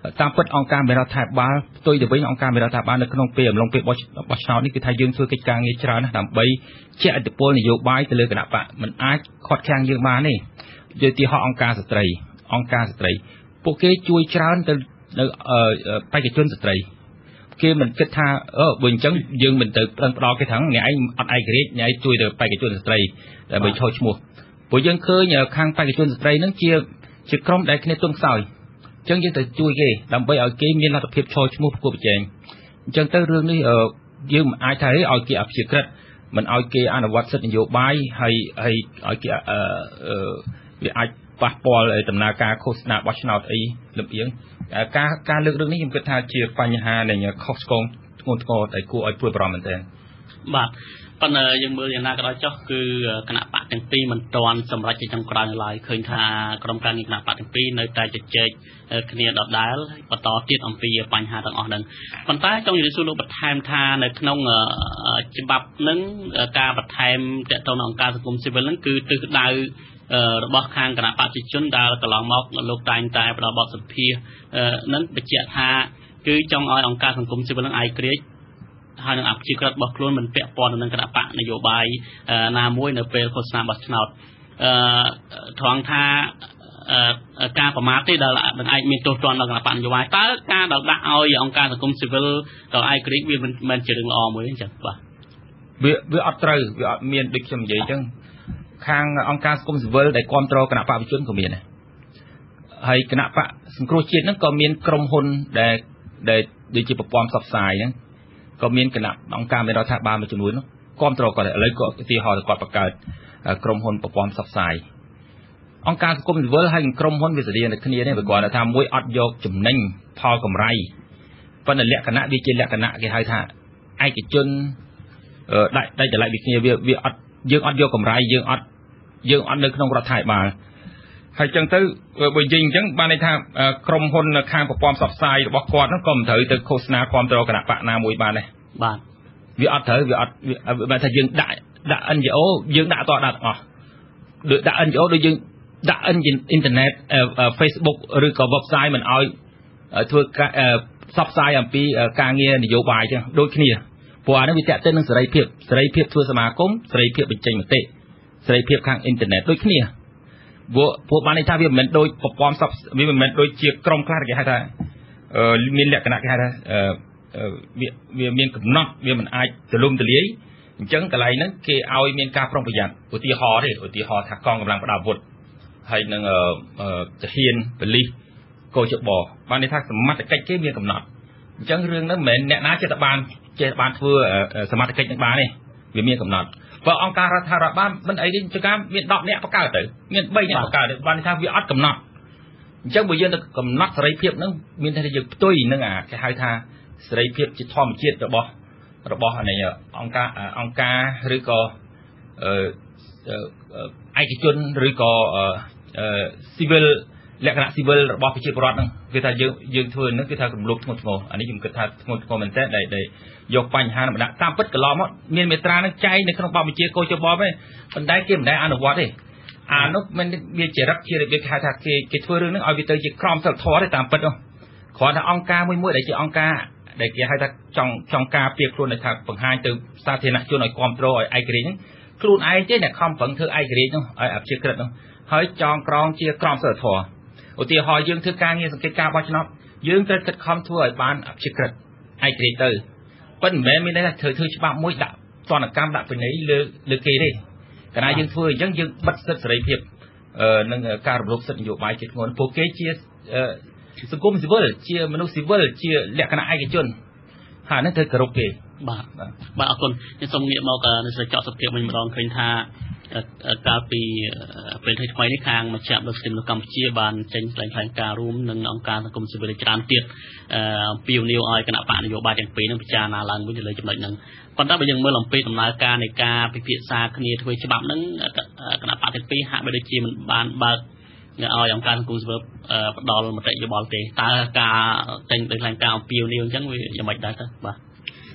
តាមពិតអង្គការមេរដ្ឋាភិបាលផ្ទុយទៅវិញអង្គការមេរដ្ឋាភិបាលនៅក្នុងពេលអំឡុងពេលបោះឆ្នោតនេះគឺថាយើងធ្វើកិច្ចការងារច្រើនណាស់ដើម្បីជះឥទ្ធិពលនយោបាយទៅលើគណៈបកមិនអាចខាត់ខាំងយើងបានទេជាទីហោអង្គការស្ត្រីពួកគេជួយច្រើនទៅបេក្ខជនស្ត្រីគេមិនគិតថាបើអញ្ចឹងយើងមិនទៅផ្ដល់គេថាថ្ងៃឯងអត់ឯករាជ្យថ្ងៃជួយទៅបេក្ខជនស្ត្រីដើម្បីឈរឈ្មោះព្រោះយើងឃើញខាងបេក្ខជនស្ត្រីហ្នឹងជាក្រុមដែលគ្នាទុនខ្សោយអញ្ចឹងយើងទៅជួយគេដើម្បីឲ្យគេមានលទ្ធភាពឈរឈ្មោះប្រកួតប្រជែងអញ្ចឹងទៅរឿងនេះយើងមិនអាចថាឲ្យគេអព្យាក្រឹតមិនឲ្យគេអនុវត្តសិទ្ធិនយោបាយហើយឲ្យគេវាអាចប៉ះពាល់ដំណើរការឃោសនាបោះឆ្នោតអីលំអៀងការលើករឿងនេះខ្ញុំគិតថាជាបញ្ហានៃខុសឆ្គងធ្ងន់ធ្ងរដែលគួរឲ្យព្រួយបារម្ភមែនទែនបាទប៉ុន្តែយើងមើលយ៉ាងណាក៏ដោយចុះគឺគណៈបកទាំងពីរមិនទាន់សម្រេចជាចុងក្រោយឡើយឃើញថាក្រុមការងារគណៈបកទាំងពីរនៅតែជជែកគ្នាដដែលបន្តទៀតអំពីបញ្ហាទាំងអស់ហ្នឹងប៉ុន្តែចង់និយាយសួរលោកបន្ថែមថានៅក្នុងច្បាប់ហ្នឹងការបន្ថែមទាក់ទងនឹងអង្គការសង្គមស៊ីវិលហ្នឹងគឺទិសដៅរបស់ខាងគណៈបព្វជិជនដែលកន្លងមកលោកតែងតែផ្ដល់បទសម្ភាសនឹងបញ្ជាក់ថាគឺចង់ឲ្យអង្គការសង្គមស៊ីវិលនឹងឯករាជ្យហើយនឹងអព្យាក្រឹតរបស់ខ្លួនមិនពាក់ព័ន្ធនឹងគណៈបកនយោបាយណាមួយនៅពេលឃោសនាបោះឆ្នោតត្រង់ថាការប្រមាថទេដែលនឹងអាចមានទោសទណ្ឌដល់គណៈបកនយោបាយតើការដែលដាក់ឲ្យអង្គការសង្គមស៊ីវិលទៅឯករាជ្យវាមិនជារឿងល្អមួយទេអញ្ចឹងបាទវាអត់ត្រូវវាអត់មានដូចខ្ញុំនិយាយអញ្ចឹងខាងអង្គការសង្គមស៊ីវិលដែលគ្រប់គ្រងគណៈបព្វជិជនក៏មានដែរហើយគណៈបកសង្គ្រោះជាតិហ្នឹងក៏មានក្រុមហ៊ុនដែលដូចជាប្រព័ន្ធផ្សព្វផ្សាយហ្នឹងក៏មានគណៈអង្គការមេរដ្ឋាភិបាលមួយចំនួននោះគ្រប់គ្រងគាត់ឥឡូវក៏ឧទាហរណ៍គាត់បង្កើតក្រុមហ៊ុនប្រព័ន្ធផ្សព្វផ្សាយអង្គការសង្គមស៊ីវិលហើយក្រុមហ៊ុនវាស្តីនៅគ្នានេះបើគាត់ថាមួយអត់យកចំណេញផលកម្រៃប៉ុន្តែលក្ខណៈវាជាលក្ខណៈគេហៅថាឯកជនដាច់ចល័យវាគ្នាវាអត់យើងអត់យកកម្រៃយើងអត់នៅក្នុងរដ្ឋាភិបាលហើយចឹងទៅបើនិយាយអញ្ចឹងបានន័យថាក្រុមហ៊ុននៅខាងប្រព័ន្ធផ្សព្វផ្សាយរបស់គាត់ហ្នឹងក៏មិនត្រូវទៅឃោសនាគ្រប់គ្រងគណៈបកណាមួយបានដែរបាទវាអត់ត្រូវវាអត់បើថាយើងដាក់ NGO យើងដាក់អត់ដាក់អស់ដាក់ NGO ដូចយើងដាក់អ៊ីនធឺណិត Facebook ឬក៏ website មិនឲ្យធ្វើផ្សព្វផ្សាយអំពីការងារនយោបាយចឹងដូចគ្នាព្រោះអានេះវាតាក់ទិននឹងសេរីភាពធ្វើសមាគមសេរីភាពបញ្ចេញមតិសេរីភាពខាងអ៊ីនធឺណិតដូចគ្នាព្រោះបានន័យថាវាមិនមែនដូចប្រព័ន្ធវាមិនមែនដូចជាក្រុមខ្លះគេហៅថាមានលក្ខណៈគេហៅថាវាមានកំណត់វាមិនអាចទលំទលាយអញ្ចឹងកន្លែងហ្នឹងគេឲ្យមានការប្រុងប្រយ័ត្នឧទាហរណ៍ថាកងកម្លាំងប្រដាប់អាវុធហើយនឹងទាហានប៉ូលីសកោជបបានន័យថាសមត្ថកិច្ចគេមានកំណត់អញ្ចឹងរឿងហ្នឹងមិនមែនអ្នកណាចេះតែបានធ្វើសមត្ថកិច្ចនឹងបានទេវាមានកំណត់បើអង្គការរដ្ឋាភិបាលមិនអីទេចង្ការមាន10នាក់បង្កើតទៅមាន3នាក់បង្កើតទៅបានថាវាអត់កំណត់អញ្ចឹងបើយើងទៅកំណត់សេរីភាពហ្នឹងមានតែយើងផ្ទុយនឹងគេហៅថាសេរីភាពជាធម្មជាតិរបស់នៃអង្គការឬក៏ឯកជនឬក៏civil លក្ខណៈ civil របស់ប្រជាពលរដ្ឋហ្នឹងគឺថាយើងធ្វើហ្នឹងគឺថារំលោភធ្ងន់ធ្ងរអានេះខ្ញុំគិតថាធ្ងន់ធ្ងរមែនតើដែលយកបញ្ហានេះមកដាក់តាមពិតកន្លងមកមានមេត្រានឹងចែងនៅក្នុងបទបញ្ជាកោជបទេប៉ុន្តែគេមិនដែលអនុវត្តទេអានោះមិនវាជារឹកជារបៀបគេហៅថាគេធ្វើរឿងហ្នឹងឲ្យវាទៅជាក្រមសីលធម៌ទេតាមពិតគ្រាន់តែអង្គការមួយដែលជាអង្គការដែលគេហៅថាចង់ការពារខ្លួនថាបង្ហាញទៅសាធារណជនឲ្យគ្រប់គ្រងឲ្យឯករាជ្យហ្នឹងខ្លួនឯងទេអ្នកខំប្រឹងធ្វើឯករាជ្យនោះឲ្យអព្យាក្រឹតនោះហើយចងក្រងជាក្រមសីលធម៌ឧទាហរណ៍យើងធ្វើការងារសង្កេតការបោះឆ្នោតយើងត្រូវខិតខំធ្វើឲ្យបានអព្យាក្រឹតឯករាជ្យទៅប៉ុន្តែមិនមែនមានន័យថាធ្វើច្បាប់មួយដាក់ទណ្ឌកម្មដាក់ពិន័យលើគេទេកាលណាយើងធ្វើអញ្ចឹងយើងបិទសិទ្ធិសេរីភាពនឹងការរំលោភសិទ្ធិនយោបាយជាធ្ងន់ពួកគេជាសង្គមស៊ីវិលជាមនុស្សស៊ីវិលជាលក្ខណៈឯកជនហើយនេះត្រូវគោរពគេបាទអរគុណខ្ញុំសូមងាកមកនៅស្រីចောက်សុខភាពវិញម្ដងឃើញថាកាលពីពេលថ្មីនេះខាងមជ្ឈមណ្ឌលសិទ្ធិមនុស្សកម្ពុជាបានចេញថ្លែងការណ៍រួមនឹងអង្គការសង្គមស៊ីវិលច្រើនទៀតអំពាវនាវឲ្យគណៈបកនយោបាយទាំងពីរនឹងពិចារណាឡើងវិញទៅលើចំណុចហ្នឹងប៉ុន្តែបើយើងមើលអំពីដំណើរការនៃការពិភាក្សាគ្នាធ្វើច្បាប់ហ្នឹងគណៈបកទាំងពីរហាក់បីដូចជាមិនបានបើកឲ្យអង្គការសង្គមស៊ីវិលផ្ដល់មតិយោបល់ទេតើការចេញថ្លែងការណ៍អំពាវនាវអញ្ចឹងវាយ៉ាងម៉េចដែរទៅបាទ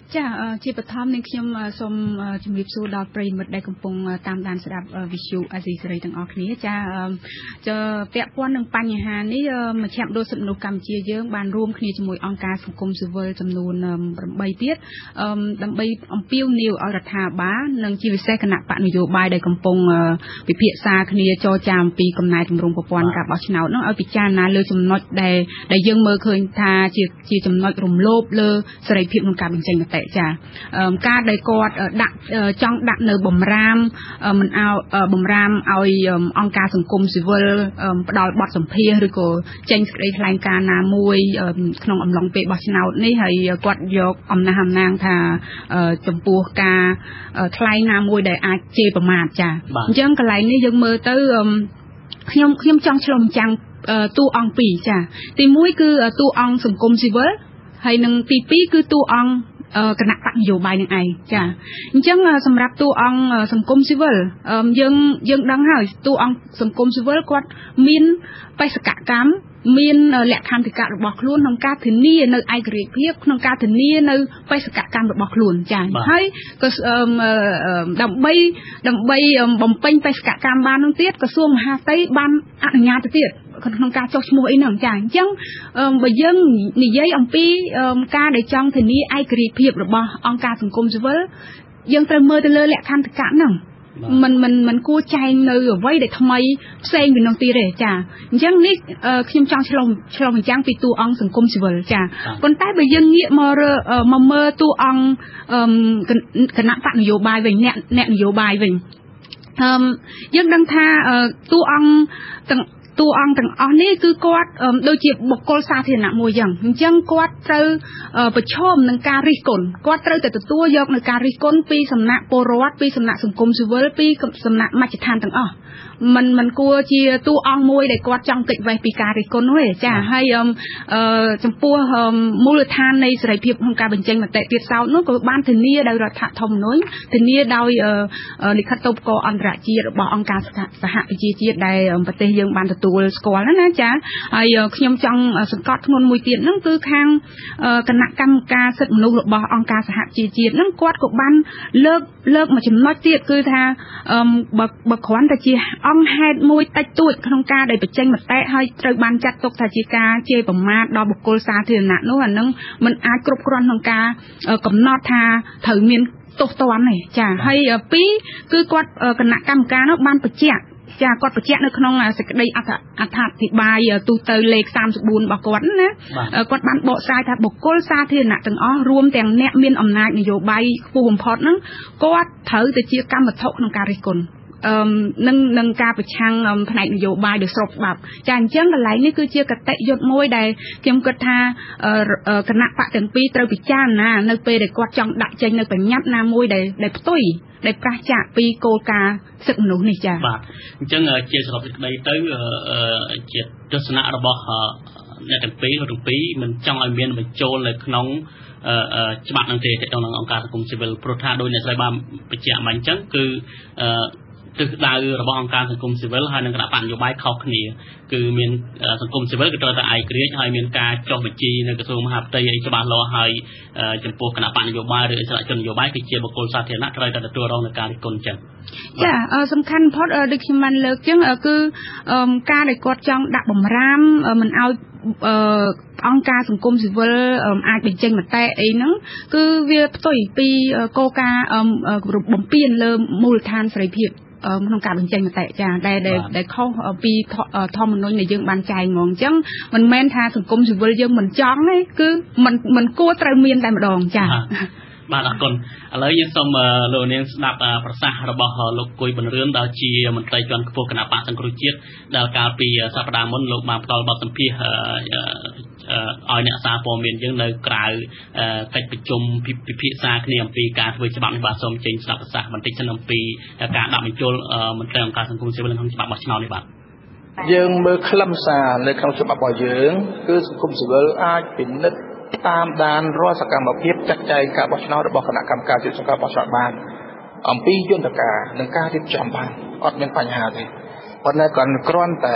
ចាជាបឋមនឹងខ្ញុំសូមជំរាបសួរដល់ប្រិយមិត្តដែលកំពុងតាមដានស្ដាប់វិទ្យុអាស៊ីសេរីទាំងអស់គ្នាចាពាក់ព័ន្ធនឹងបញ្ហានេះមជ្ឈមណ្ឌលសិទ្ធិមនុស្សកម្ពុជាយើងបានរួមគ្នាជាមួយអង្គការសង្គមស៊ីវិលចំនួន8ទៀតដើម្បីអំពាវនាវឲ្យរដ្ឋាភិបាលនិងជាពិសេសគណៈបកនយោបាយដែលកំពុងពិភាក្សាគ្នាចរចាអំពីកំណែទម្រង់ប្រព័ន្ធការបោះឆ្នោតនោះឲ្យពិចារណាលើចំណុចដែលយើងមើលឃើញថាជាចំណុចរំលោភលើសេរីភាពក្នុងការបញ្ចេញមតិចាការដែលគាត់ចង់ដាក់នៅបំរាមមិនឲ្យបំរាមឲ្យអង្គការសង្គមស៊ីវិលផ្ដល់បទសម្ភាសន៍ឬក៏ចេញសេចក្តីថ្លែងការណ៍ណាមួយក្នុងអំឡុងពេលបោះឆ្នោតនេះហើយគាត់យកអំណះអំណាងថាចំពោះការថ្លែងណាមួយដែលអាចជេរប្រមាថចាអញ្ចឹងកន្លែងនេះយើងមើលទៅខ្ញុំចង់ឆ្លុះបញ្ចាំងតួអង្គពីរចាទី1គឺតួអង្គសង្គមស៊ីវិលហើយនឹងទី2គឺតួអង្គគណៈបកនយោបាយនឹងឯងចាអញ្ចឹងសម្រាប់តួអង្គសង្គមស៊ីវិលយើងដឹងហើយតួអង្គសង្គមស៊ីវិលគាត់មានបេសកកម្មមានលក្ខន្តិកៈរបស់ខ្លួនក្នុងការធានានៅឯករាជ្យភាពក្នុងការធានានៅបេសកកម្មរបស់ខ្លួនចាហើយក៏ដើម្បីបំពេញបេសកកម្មបាននោះទៀតក្រសួងមហាផ្ទៃបានអនុញ្ញាតទៅទៀតក្នុងការចុះឈ្មោះអីហ្នឹងចាអញ្ចឹងបើយើងនិយាយអំពីការដែលចង់ធានាឯករាជ្យភាពរបស់អង្គការសង្គមស៊ីវិលយើងត្រូវមើលទៅលើលក្ខន្តិកៈហ្នឹងមិនគួរចែងនៅអ្វីដែលថ្មីផ្សេងពីនោះទៀតទេចាអញ្ចឹងនេះខ្ញុំចង់ឆ្លុះបញ្ចាំងពីតួអង្គសង្គមស៊ីវិលចាប៉ុន្តែបើយើងងាកមកមើលតួអង្គគណៈបកនយោបាយវិញអ្នកនយោបាយវិញយើងដឹងថាតួអង្គទាំងអស់នេះគឺគាត់ដូចជាបុគ្គលសាធារណៈមួយយ៉ាងអញ្ចឹងគាត់ត្រូវប្រឈមនឹងការរិះគន់គាត់ត្រូវតែទទួលយកនឹងការរិះគន់ពីសំណាក់ពលរដ្ឋពីសំណាក់សង្គមស៊ីវិលពីសំណាក់មជ្ឈដ្ឋានទាំងអស់មិនគួរជាតួអង្គមួយដែលគាត់ចង់គេចវេះពីការរិះគន់នោះទេចាហើយចំពោះមូលដ្ឋាននៃសេរីភាពក្នុងការបញ្ចេញមតិទៀតសោតនោះក៏បានធានាដោយរដ្ឋធម្មនុញ្ញធានាដោយលិខិតតូបករអន្តរជាតិរបស់អង្គការសហប្រជាជាតិដែលប្រទេសយើងបានទទួលស្គាល់ណាចាហើយខ្ញុំចង់សង្កត់ធ្ងន់មួយទៀតហ្នឹងគឺខាងគណៈកម្មការសិទ្ធិមនុស្សរបស់អង្គការសហជីវជាតិហ្នឹងគាត់ក៏បានលើកមួយចំណុចទៀតគឺថាបើគ្រាន់តែជាអង្គហេតុមួយតិចតួចក្នុងការដែលបញ្ចេញមតិហើយត្រូវបានចាត់ទុកថាជាការជេរប្រមាថដល់បុគ្គលសាធារណៈនោះអានឹងมันអាចគ្រប់គ្រាន់ក្នុងការកំណត់ថាត្រូវមានទោសទណ្ឌទេចាហើយពីរគឺគាត់គណៈកម្មការនោះបានបញ្ជាក់ចាគាត់បញ្ជាក់នៅក្នុងសេចក្តីអត្ថាធិប្បាយទូទៅលេខ34របស់គាត់ណាគាត់បានបកស្រាយថាបុគ្គលសាធារណៈទាំងអស់រួមទាំងអ្នកមានអំណាចនយោបាយខ្ពស់បំផុតហ្នឹងគាត់ត្រូវតែជាកម្មវត្ថុក្នុងការរិះគន់នឹងការប្រឆាំងផ្នែកនយោបាយដោយស្របច្បាប់ចាអញ្ចឹងកន្លែងនេះគឺជាកតិយុត្តមួយដែលខ្ញុំគិតថាគណៈបកទាំងពីរត្រូវពិចារណានៅពេលដែលគាត់ចង់ដាក់ចេញនៅបញ្ញត្តិណាមួយដែលផ្ទុយដែលប្រឆាំងពីគោលការណ៍សិទ្ធិមនុស្សនេះចាបាទអញ្ចឹងជាសរុបសេចក្តីទៅជាទស្សនៈរបស់អ្នកទាំងពីរមិនចង់ឲ្យមានបញ្ចូលនៅក្នុងច្បាប់នឹងទេក្នុងអង្គការសង្គមស៊ីវិលព្រោះថាដោយអ្នកស្រីបានបញ្ជាក់មកអញ្ចឹងគឺទិសដៅរបស់អង្គការសង្គមស៊ីវិលហើយនិងគណៈបកនយោបាយខុសគ្នាគឺមានសង្គមស៊ីវិលគឺត្រូវតែឯករាជ្យហើយមានការចុះបញ្ជីនៅក្រសួងមហាផ្ទៃឲ្យច្បាស់លាស់ហើយចំពោះគណៈបកនយោបាយឬអិសរាជជននយោបាយគឺជាបុគ្គលសាធារណៈត្រូវតែទទួលរងនឹងការរិះគន់អញ្ចឹងចាសំខាន់បំផុតដូចខ្ញុំបានលើកអញ្ចឹងគឺការដែលគាត់ចង់ដាក់បំរាមមិនឲ្យអង្គការសង្គមស៊ីវិលអាចបញ្ចេញមតិអីហ្នឹងគឺវាផ្ទុយពីគោលការណ៍បំពានលើមូលដ្ឋានសេរីភាពក្នុងការបញ្ចេញមតិចាដែលខុសពីធម្មនុញ្ញដែលយើងបានចែងហ្មងអញ្ចឹងមិនមែនថាសង្គមស៊ីវិលយើងមិនចង់ទេគឺមិនគួរត្រូវមានតែម្ដងចាបាទអរគុណឥឡូវយើងសូមលោកនាងស្ដាប់ប្រសាសន៍របស់លោកគួយប៊ុនរឿនដែលជាមន្ត្រីជាន់ខ្ពស់គណៈបកសង្គ្រោះជាតិដែលកាលពីសប្តាហ៍មុនលោកបានផ្ដល់បទសម្ភាសន៍ឲ្យអ្នកសារព័ត៌មានយើងនៅក្រៅកិច្ចប្រជុំពិភាក្សាគ្នាអំពីការធ្វើច្បាប់នេះបាទសូមចេញស្ដាប់ប្រសាសន៍បន្តិចសិនអំពីការដាក់បញ្ចូលមន្ត្រីអង្គការសង្គមស៊ីវិលក្នុងច្បាប់បោះឆ្នោតនេះបាទយើងមើលខ្លឹមសារនៅក្នុងច្បាប់របស់យើងគឺសង្គមស៊ីវិលអាចពិនិត្យតាមដានរាល់សកម្មភាពចាត់ចែងការបោះឆ្នោតរបស់គណៈកម្មការជាតិសង្កាត់បោះឆ្នោតបានអំពីយន្តការនិងការរៀបចំបានអត់មានបញ្ហាទេប៉ុន្តែគ្រាន់តែ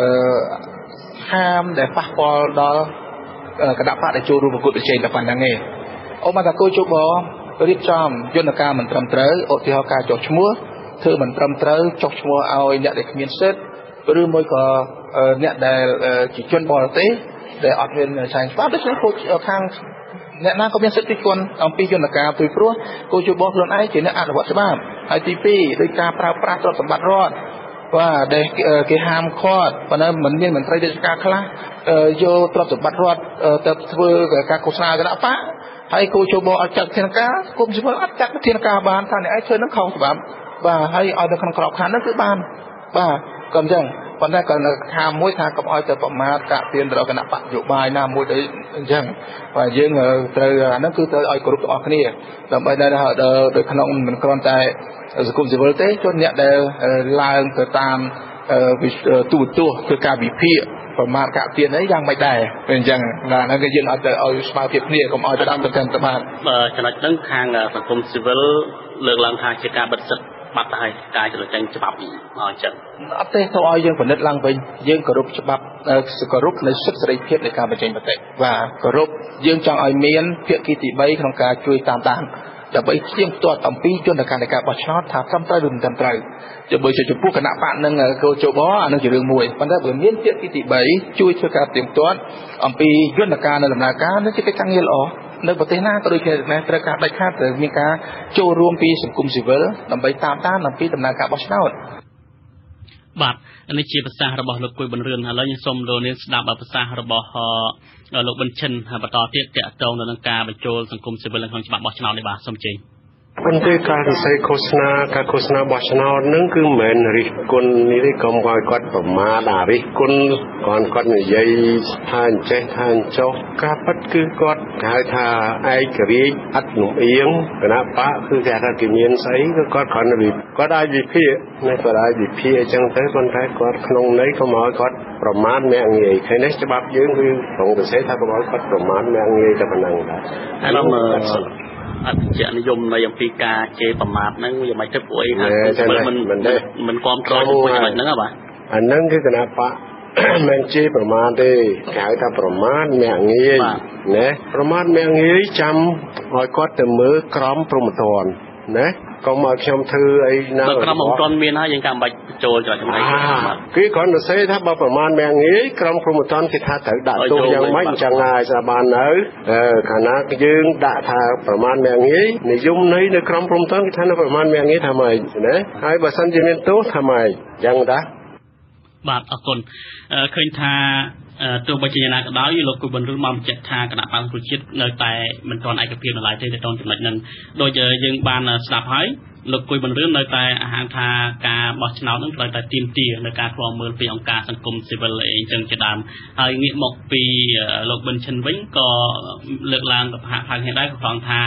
ហាមដែលប៉ះពាល់ដល់គណៈបកដែលចូលរួមប្រកួតប្រជែងតែប៉ុណ្្នឹងឯងអូមកតាគូជបរៀបចំយន្តការមិនត្រឹមត្រូវឧទាហរណ៍ការចុះឈ្មោះធ្វើមិនត្រឹមត្រូវចុះឈ្មោះឲ្យអ្នកដែលគ្មានសិទ្ធិឬមួយក៏អ្នកដែលជាជនបរទេសដែលអត់មានឆែកច្បាប់ដូច្នេះគូខាងអ្នកណាក៏មានសិទ្ធិជន់អំពីយន្តការពីព្រោះគូជបខ្លួនឯងជាអ្នកអនុវត្តច្បាប់ហើយទី2ដោយការប្រើប្រាស់ទ្រព្យសម្បត្តិរដ្ឋបាទដែលគេហាមឃាត់ប៉ុន្តែមិនមានមន្ត្រីរាជការខ្លះយកទ្រព្យសម្បត្តិរដ្ឋទៅធ្វើការឃោសនាគណៈបកហើយគូជបអត់ចាត់ធានការគុំជបអត់ចាត់ធានការបានថាអ្នកឯងធ្វើនឹងខុសច្បាប់បាទហើយឲ្យនៅក្នុងក្របខ័ណ្ឌនោះគឺបានបាទក៏អញ្ចឹងប៉ុន្តែក៏ខាមួយថាកុំឲ្យទៅប្រមាថកាទៀនទៅដល់គណៈបកនយោបាយណាមួយទៅអញ្ចឹងបាទយើងត្រូវអាហ្នឹងគឺត្រូវឲ្យគ្រប់ទាំងអស់គ្នាដើម្បីនៅក្នុងមិនគ្រាន់តែសង្គមស៊ីវិលទេជនអ្នកដែលឡើងទៅតាមទូទស្សន៍គឺការវិភាគប្រមាថកាទៀនអីយ៉ាងមិនដែរអញ្ចឹងហ្នឹងគឺយើងអត់ទៅឲ្យស្មើភាពគ្នាកុំឲ្យទៅដាក់ទៅកាន់ទៅបានចំណុចហ្នឹងខាងសង្គមស៊ីវិលលើកឡើងថាជាការបិទសិទ្ធិបាត់ទៅហើយការចរចាច្បាប់មកអញ្ចឹងអត់ទេទៅឲ្យយើងពិនិត្យឡើងវិញយើងគោរពច្បាប់គោរពនៅសិទ្ធិសេរីភាពនៃការបញ្ចេញមតិបាទគោរពយើងចង់ឲ្យមានភាគីទី3ក្នុងការជួយតាមដានដើម្បីផ្ទៀងផ្ទាត់អំពីយន្តការនៃការបោះឆ្នោតថាត្រឹមត្រូវឬមិនត្រឹមត្រូវបើចំពោះគណៈបកនឹងគោជបអានឹងជារឿងមួយប៉ុន្តែបើមានភាគីទី3ជួយធ្វើការផ្ទៀងផ្ទាត់អំពីយន្តការនៅដំណើរការនឹងជាកិច្ចការងារល្អនៅប្រទេសណាក៏ដូចជាត្រូវការដាច់ខាតត្រូវមានការចូលរួមពីសង្គមស៊ីវិលដើម្បីតាមដានអំពីដំណើរការបោះឆ្នោតបាទនេះជាប្រសាសន៍របស់លោកគួយប៊ុនរឿនឥឡូវខ្ញុំសូមលោកនាងស្ដាប់ប្រសាសន៍របស់លោកប៊ុនឈិនបន្តទៀតតាក់ទងទៅនឹងការបញ្ចូលសង្គមស៊ីវិលក្នុងច្បាប់បោះឆ្នោតនេះបាទសូមជើញប៉ុន្តែការសរសេរឃោសនាការឃោសនាបោះឆ្នោតនឹងគឺមិនមែនរិះគន់នេះទេកុំឲ្យគាត់ប្រមាថរិះគន់គាត់និយាយថាអញ្ចេះថាអញ្ចោះការពិតគឺគាត់ហៅថាឯករាជ្យអត់លំអៀងគណៈបកគឺគេថាគេមានស្អីគឺគាត់គ្រាន់តែគាត់អាចវិភាគណាគាត់អាចវិភាគអញ្ចឹងទៅប៉ុន្តែគាត់ក្នុងន័យកុំឲ្យគាត់ប្រមាថមាក់ងាយឃើញនេះច្បាប់យើងគឺត្រង់ទៅសេថាកុំឲ្យគាត់ប្រមាថមាក់ងាយតែប៉ុណ្ណឹងដែរអតិចនិយមនៃអំពីការជេរប្រមាថហ្នឹងវាមិនទៅពួកអីថាមិនគ្រប់គ្រងជាមួយចំណុចហ្នឹងបាទអាហ្នឹងគឺគណៈបកមិនជេរប្រមាថទេគេហៅថាប្រមាថមាក់ងាយណាប្រមាថមាក់ងាយចាំឲ្យគាត់ទៅមើលក្រមព្រហ្មទណ្ឌណាកុំឲ្យខ្ញុំធ្វើអីណាក្រមព្រហ្មទណ្ឌមានហើយយើងចាំបាច់ចូលចំណុចគេគ្រាន់តែសេថាបើប្រមាថមាក់ងាយក្រមព្រហ្មទណ្ឌគេថាត្រូវដាក់ទោសយ៉ាងម៉េចអញ្ចឹងហើយស្បាននៅកាលណាយើងដាក់ថាប្រមាថមាក់ងាយនិយមន័យនៅក្រមព្រហ្មទណ្ឌគេថានៅប្រមាថមាក់ងាយថាម៉េចណាហើយបើសិនជាមានទោសថាម៉េចអញ្ចឹងតាបាទអរគុណឃើញថាទោះបីជាយ៉ាងណាក៏ដោយលោកគូប៊ុនរឿនបានបញ្ជាក់ថាគណៈបកប្រជាជាតិនៅតែមិនទាន់ឯកភាពនៅឡើយទេទៅតាមចំណុចហ្នឹងដូចយើងបានស្ដាប់ហើយលោកគួយប៊ុនរឿននៅតែអាហារថាការបោះឆ្នោតនឹងត្រូវតែទាមទារនៅការឃ្លាំមើលពីអង្គការសង្គមស៊ីវិលអីចឹងជាដើមហើយងាកមកពីលោកប៊ុនឈិនវិញក៏លើកឡើងប្រហាក់ៗដែរក៏ត្រង់ថា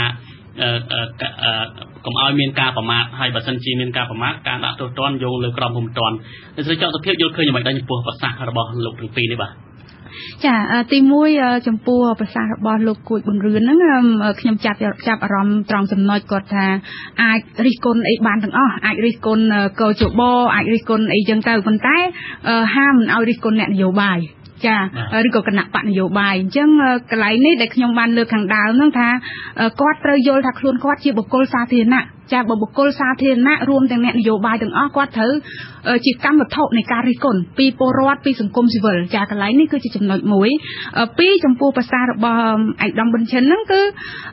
កុំឲ្យមានការប្រមាថហើយបើសិនជាមានការប្រមាថការដាក់ទោសទណ្ឌយោងលើក្រមព្រហ្មទណ្ឌនេះស្រីចង់ទៅភាពយល់ឃើញយ៉ាងម៉េចដែរចំពោះប្រសាសន៍របស់លោកទាំងពីរនេះបាទចាទី1ចំពោះប្រសាសន៍របស់លោកគួយប៊ុនរឿនហ្នឹងខ្ញុំចាប់អារម្មណ៍ត្រង់ចំណុចគាត់ថាអាចរិះគន់អីបានទាំងអស់អាចរិះគន់កោជបអាចរិះគន់អីចឹងទៅប៉ុន្តែហាមមិនឲ្យរិះគន់អ្នកនយោបាយចាឬក៏គណៈបកនយោបាយអញ្ចឹងកន្លែងនេះដែលខ្ញុំបានលើកខាងដើមហ្នឹងថាគាត់ត្រូវយល់ថាខ្លួនគាត់ជាបុគ្គលសាធារណៈចាបុគ្គលសាធារណៈរួមទាំងអ្នកនយោបាយទាំងអស់គាត់ត្រូវជាកម្មវត្ថុនៃការរិះគន់ពីពលរដ្ឋពីសង្គមស៊ីវិលចាកន្លែងនេះគឺជាចំណុចមួយពីចំពោះប្រសាសន៍របស់ឯកឧត្តមប៊ុនឈិនហ្នឹងគឺ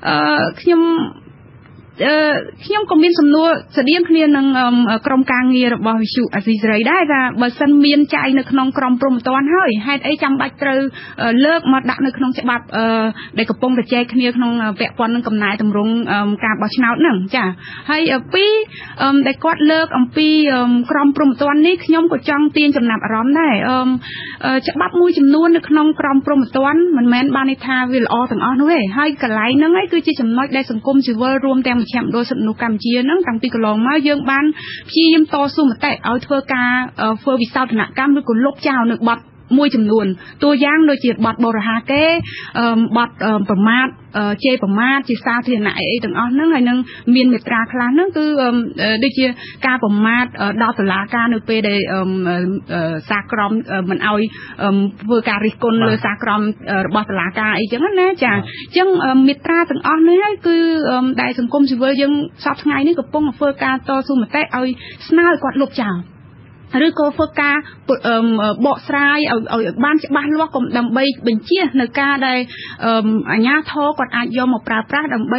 ខ្ញុំក៏មានសំណួរស្តៀងគ្នានឹងក្រុមការងាររបស់វិទ្យុអាស៊ីសេរីដែរថាបើសិនមានចែងនៅក្នុងក្រមព្រហ្មទណ្ឌហើយហេតុអីចាំបាច់ត្រូវលើកមកដាក់នៅក្នុងច្បាប់ដែលកំពុងតែចែកគ្នាក្នុងពាក់ព័ន្ធនឹងកំណែតម្រង់ការបោះឆ្នោតហ្នឹងចាហើយពីដែលគាត់លើកអំពីក្រមព្រហ្មទណ្ឌនេះខ្ញុំក៏ចង់ទាញចំណាប់អារម្មណ៍ដែរច្បាប់មួយចំនួននៅក្នុងក្រមព្រហ្មទណ្ឌមិនមែនបានន័យថាវាល្អទាំងអស់នោះទេហើយកន្លែងហ្នឹងឯងគឺជាចំណុចដែលសង្គមស៊ីវិលរួមទាំងមជ្ឈមណ្ឌលសិទ្ធិមនុស្សកម្ពុជាហ្នឹងតាំងពីកន្លងមកយើងបានព្យាយាមតស៊ូមតិឲ្យធ្វើការធ្វើវិសោធនកម្មឬក៏លុបចោលនៅបទមួយចំនួនតួយ៉ាងដូចជាបទបរិហាកេបទប្រមាថជេរប្រមាថជាសាធារណៈអីទាំងអស់ហ្នឹងហើយនឹងមានមេត្រាខ្លះហ្នឹងគឺដូចជាការប្រមាថដល់តុលាការនៅពេលដែលសាក្រមមិនអោយធ្វើការរិះគន់លើសាក្រមរបស់តុលាការអីចឹងណាចាអញ្ចឹងមេត្រាទាំងអស់នេះហើយគឺដែលសង្គមស៊ីវិលយើងសពថ្ងៃនេះកំពុងធ្វើការតស៊ូមតិឲ្យស្នើឲ្យគាត់លុបចោលឬក៏ធ្វើការបកស្រាយឲ្យបានច្បាស់លាស់កុំដើម្បីបញ្ជានៅការដែលអាជ្ញាធរគាត់អាចយកមកប្រើប្រាស់ដើម្បី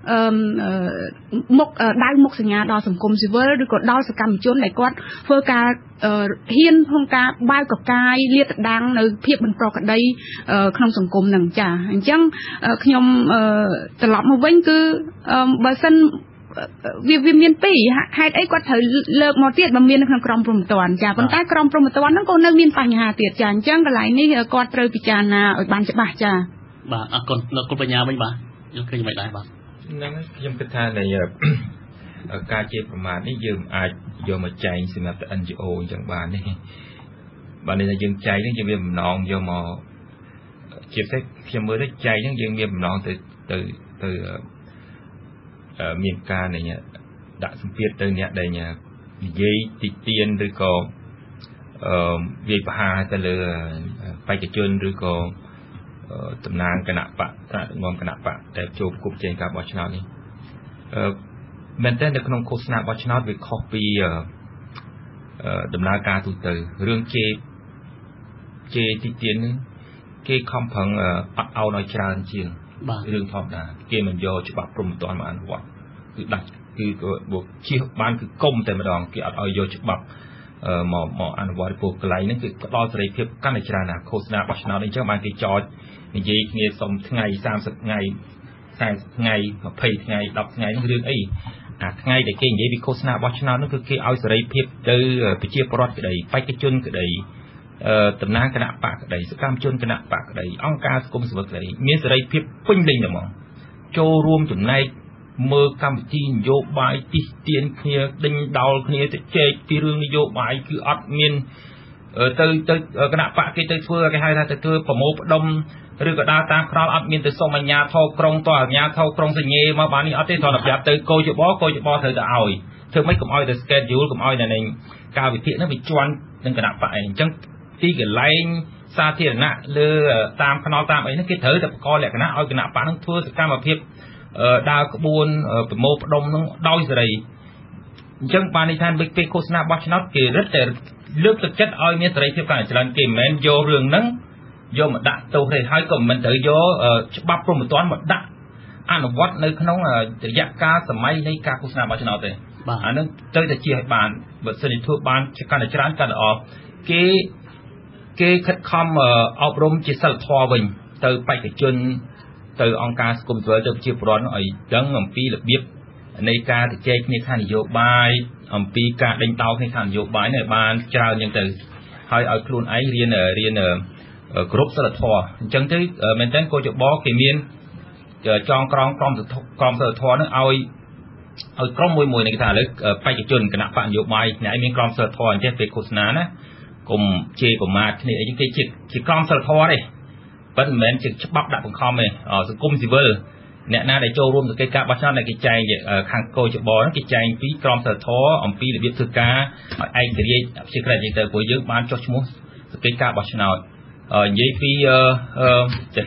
ដៅមុខសញ្ញាដល់សង្គមស៊ីវិលឬក៏ដល់សកម្មជនដែលគាត់ធ្វើការហ៊ានក្នុងការបើកកកាយលាតត្រដាងនៅភាពមិនប្រក្រតីក្នុងសង្គមហ្នឹងចាអញ្ចឹងខ្ញុំត្រឡប់មកវិញគឺបើសិនវាមានពីរហេតុអីគាត់ត្រូវលើកមកទៀតបើមាននៅក្នុងក្រមព្រហ្មទណ្ឌចាប៉ុន្តែក្រមព្រហ្មទណ្ឌហ្នឹងក៏នៅមានបញ្ហាទៀតចាអញ្ចឹងកន្លែងនេះគាត់ត្រូវពិចារណាឲ្យបានច្បាស់ចាបាទអរគុណលោកគុណបញ្ញាវិញបាទខ្ញុំឃើញមិនដែរបាទហ្នឹងខ្ញុំគិតថានៃការជេរប្រមាថនេះយើងអាចយកមកចែងសម្រាប់ NGO អញ្ចឹងបាននេះបាទនេះយើងចែងនេះយើងមានបំណងយកមកជាពិសេសខ្ញុំមើលទៅចែងហ្នឹងយើងមានបំណងទៅមានការនេះដាក់សម្ពាធទៅអ្នកដែលនិយាយទីទានឬក៏វាយប្រហារទៅលើបេក្ខជនឬក៏តំណាងគណៈបកថ្នាក់ដឹកនាំគណៈបកដែលចូលប្រគល់ចេញការបោះឆ្នោតនេះមែនតើនៅក្នុងឃោសនាបោះឆ្នោតវាខុសពីដំណើរការទូទៅរឿងជេរទីទាននេះគេខំប្រឹងអត់ឲ្យច្រើនជាងរឿងធម្មតាគេមិនយកច្បាប់ព្រហ្មទណ្ឌមកអនុវត្តគឺដាច់គឺបុកជិះបានគឺគុំតែម្ដងគេអត់ឲ្យយកច្បាប់មកអនុវត្តពីកន្លែងហ្នឹងគឺផ្ដល់សេរីភាពកាន់តែច្រើនណាឃោសនាបោះឆ្នោតអញ្ចឹងបានគេចោទនិយាយគ្នាសុំថ្ងៃ30ថ្ងៃ40ថ្ងៃ20ថ្ងៃ10ថ្ងៃនេះរឿងអីអាថ្ងៃដែលគេនិយាយពីឃោសនាបោះឆ្នោតនោះគឺគេឲ្យសេរីភាពទៅប្រជាពលរដ្ឋក្តីបេក្ខជនក្តីតំណាងគណៈបកក្តីសកម្មជនគណៈបកក្តីអង្គការសង្គមស៊ីវិលក្តីមានសេរីភាពពេញលេញតែហ្មងចូលរួមចំណែកមើលកម្មវិធីនយោបាយទីស្ទៀនគ្នាដេញដោលគ្នាទៅជែកពីរឿងនយោបាយគឺអត់មានទៅគណៈបកគេទៅធ្វើគេហៅថាទៅធ្វើប្រមូលផ្ដុំឬក៏ដើរតាមក្រោលអត់មានទៅសុំអាជ្ញាធរក្រុងតអាជ្ញាធរក្រុងសញ្ញេមកបាននេះអត់ទេគ្រាន់តែប្រាប់ទៅកោជបត្រូវតែឲ្យធ្វើម៉េចកុំឲ្យទៅ schedule កុំឲ្យនៅការវិភាគហ្នឹងវាជន់នឹងគណៈបកអញ្ចឹងទីកន្លែងសាធារណៈលើតាមខ្នល់តាមអីហ្នឹងគេត្រូវតែបង្កលក្ខណៈឲ្យគណៈបកហ្នឹងធ្វើសកម្មភាពដើរក្បួនប្រមូលផ្ដុំហ្នឹងដោយសេរីអញ្ចឹងបានន័យថាពេលឃោសនាបោះឆ្នោតគេរឹតតែលើកទឹកចិត្តឲ្យមានសេរីភាពកាន់តែច្រើនគេមិនមែនយករឿងហ្នឹងយកមកដាក់ទោសទេហើយក៏មិនត្រូវយកច្បាប់ព្រហ្មទណ្ឌមកដាក់អនុវត្តនៅក្នុងរយៈកាលសម័យនៃការឃោសនាបោះឆ្នោតទេអាហ្នឹងត្រូវតែជាឲ្យបានបើសិនជាធ្វើបានកាន់តែច្រើនកាន់តែល្អគេខិតខំអប់រំជាសិលធម៌វិញទៅបេក្ខជនទៅអង្គការសង្គមស៊ីវិលទៅប្រជាពលរដ្ឋឲ្យដឹងអំពីរបៀបនៃការជជែកគ្នាខាងនយោបាយអំពីការដេញដោលគ្នាខាងនយោបាយនេះបានច្រើនអញ្ចឹងទៅហើយឲ្យខ្លួនឯងរៀនគ្រប់សិលធម៌អញ្ចឹងទៅមែនតើកោចបគេមានចងក្រងក្រមសិលធម៌នោះឲ្យក្រុមមួយនេះគេថាឥឡូវបេក្ខជនគណៈបកនយោបាយអ្នកឯងមានក្រមសិលធម៌អញ្ចឹងពេលឃោសនាណាកុំជេរប្រមាថគ្នាអីគេជាក្រមសិលធម៌ទេប៉ុន្តែមិនមែនជាច្បាប់ដាក់បង្ខំទេសង្គមស៊ីវិលអ្នកណាដែលចូលរួមសកម្មការបោះឆ្នោតដែលគេចែងខាងកោចបហ្នឹងគេចែងពីក្រមសិលធម៌អំពីរបៀបធ្វើការឲ្យឯករាជ្យអព្យាក្រឹតទៅព្រោះយើងបានចុះឈ្មោះសកម្មការបោះឆ្នោតនិយាយពីទា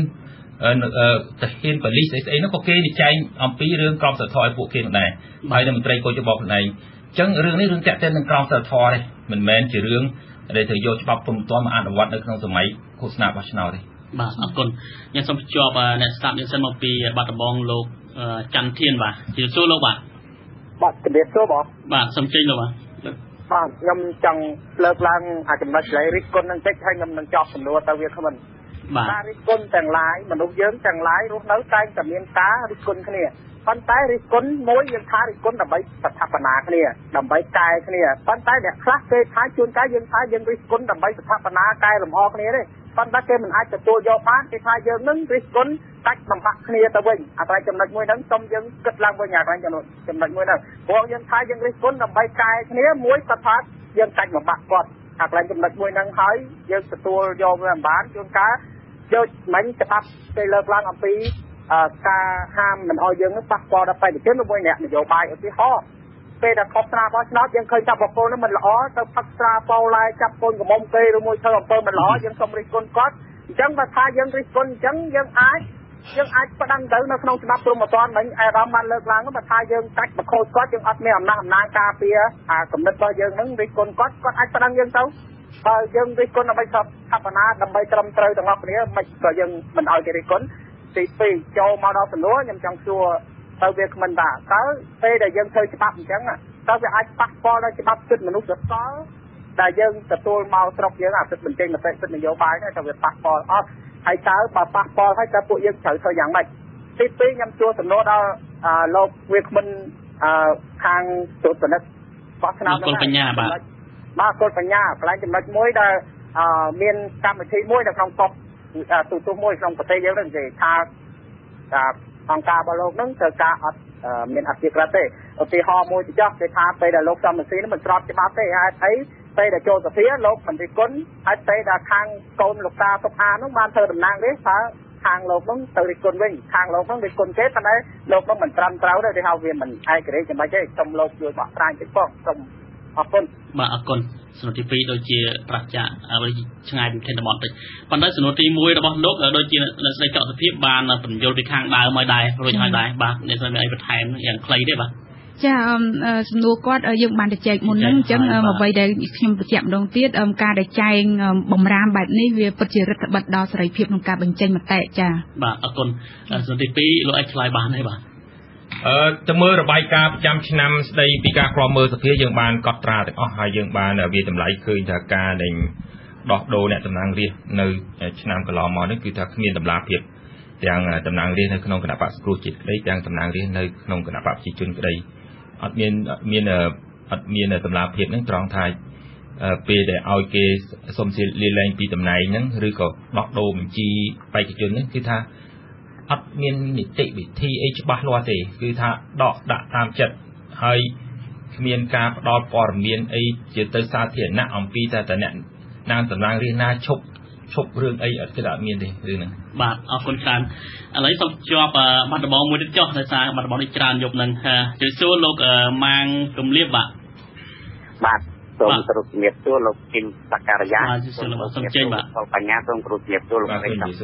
ហានប៉ូលីសស្អីនោះក៏គេចែងអំពីរឿងក្រមសិលធម៌ឲ្យពួកគេដែរហើយនៅមន្ត្រីកោចបខ្លួនឯងអញ្ចឹងរឿងនេះរឿងតាក់ទិននឹងក្រមសិលធម៌ទេមិនមែនជារឿងដែលត្រូវយកច្បាប់ព្រហ្មទណ្ឌមកអនុវត្តនៅក្នុងសម័យឃោសនាបោះឆ្នោតទេបាទអរគុណខ្ញុំសូមភ្ជាប់អ្នកស្ដាប់យើងសិនមកពីបាត់ដំបងលោកច័ន្ទធានបាទជម្រាបសួរលោកបាទជំរាបសួរបងបាទសូមចេញលោកបាទខ្ញុំចង់លើកឡើងចំណុចកន្លែងរិះគន់នឹងតិចហើយខ្ញុំនឹងចប់សំណួរទៅវាគ្មិនការរិះគន់ទាំងឡាយមនុស្សយើងទាំងឡាយរស់នៅតែងតែមានការរិះគន់គ្នាប៉ុន្តែរិះគន់មួយយើងថារិះគន់ដើម្បីស្ថាបនាគ្នាដើម្បីកែគ្នាប៉ុន្តែអ្នកខ្លះគេថាជួនកាលយើងថាយើងរិះគន់ដើម្បីស្ថាបនាកែលម្អគ្នាទេប៉ុន្តែគេមិនអាចទទួលយកបានគេថាយើងនឹងរិះគន់ដាច់បំផាក់គ្នាទៅវិញអាត្រៃចំណុចមួយហ្នឹងសូមយើងគិតឡើងវិញអាត្រៃចំណុចមួយហ្នឹងព្រោះយើងថាយើងរិះគន់ដើម្បីកែគ្នាមួយគាត់ថាយើងដាច់បំផាក់គាត់ hoặc là chấm nứt môi năng hỏi dân từ tua vô làm bán chuông cá vô mấy chập bắp cây lợn lang âm pi ca ham mình oi dân nó bắt qua đã phải được chết nó môi nẹt mình vô bài ở phía ho cây đã khóc ra bao nó dân khơi chập bọc cô nó mình lỏ tao bắt ra bao lai chập con của mông cây rồi môi thơ ông mình lỏ dân không đi con cót chẳng và tha dân đi con chẳng dân ai bắt đăng tới nó không chập bọc mà toàn mình ai đó man lợn lang nó mà tha dân cách mà khôi cót dân ắt mẹ làm nang cà phê cầm đất bao dân nó đi con cót ai bắt đăng dân đâu dân đi con là bây giờ thắp na đâm bay trầm trời tầng ngọc này mình có dân mình ở cái đi con thì vì châu mau đó từ lúa nhầm trong chùa tao việc mình đã tới đây là dân chơi chụp chẳng à tao việc ai bắt qua đây chụp chút mình lúc được có là dân từ tôi mau trọc dân à từ mình trên mà từ mình vô bài này tao việc bắt qua hay tới bà bắt qua hay tới phụ dân chơi thôi dạng mình thì vì nhầm chùa từ lúa đó lột việc mình hàng chuột từ đất có nào con phải nhà bà ba con phải nhà phải chụp mạch muối là miền cam thì muối là trong cọp tụ muối trong cái tây dân là gì tha ông ca bao lâu nâng từ ca miền Ác Việt ra thế, ở phía họ môi thì chắc để tha tây là lúc trong mình xí nó mình trọt cho ba tây ai thấy tây là trôi từ phía lúc mình đi cuốn ai tây là khang côn lục ta top a nó ban thơ đầm nang đấy phá hàng lục nó từ đi cuốn vinh hàng lục nó đi cuốn kết anh ấy lục nó mình trăn tráo đấy để hao viên mình ai cái đấy cho mấy cái trong lục rồi bỏ ra cái con trong học phân bà conสนุติปีโดยเฉพาะจะช่างไงเป็นเทนบอลติปันได้สนุติมวยระบบโลกโดยเฉพาะในเจาะสถิตบานเป็นโยนไปข้างดาวไม่ได้โดยไม่ได้บ้างในส่วนไอ้ประเทศอย่างใครได้บ้างจ้าสนุกก็ยังบานแต่ใจมุนนั่งจังมาไว้ได้เข้มประจับดวงเตี้ยการได้ใจบ่มรามแบบนี้เวียปัจเจริญบัดดาวสลายเพียบของการบังใจมาแตะจ้าบ้าคนสนุติปีเราไอ้ชายบ้านได้บ้างจะเมื่อระบายการประจำชั้นในปีการครองเมื่อสักเพียงยังบานกอดตราแต่ก็หายยังบานเวียนจำไหลคือจากการในดอกโดเนี่ยตำนานเรียนในชั้นกลอมอนั่นคือถ้ามีตำราเพียบอย่างตำนานเรียนในขนมกระดาษสกรูจิตได้อย่างตำนานเรียนในขนมกระดาษจิตจุนก็ได้อัดเมียนตำราเพียบนั่งตรองไทยเปย์แต่เอาเกสสมศิลลีแรงปีตำนานนั่งหรือก็ดอกโดมันจีไปจิตจุนนั่นคือถ้าอัดเมียนนิติวิธีเอชบาลวาเตคือถ้าดอกดะตามจัดให้เมียนกาดอกปอร์เมียนไอเจตซาเทียนหน้าอมปีแต่เนี่ยนางตำนานเรียนหน้าชกเรื่องไออัดกระดาษเมียนเลยเรื่องนั้นบาทเอาคนการอะไรต้องจอบบัตรบอลมวยที่จ่อในสายบัตรบอลในจานยกนั่นจะสู้โลกมังกลมเรียบบะบาทตรงกรุบเมียตัวโลกกินสักการะตรงกรุบเมียตัวปัญญาตรงกรุบเมียตัวโลกอะไรต่าง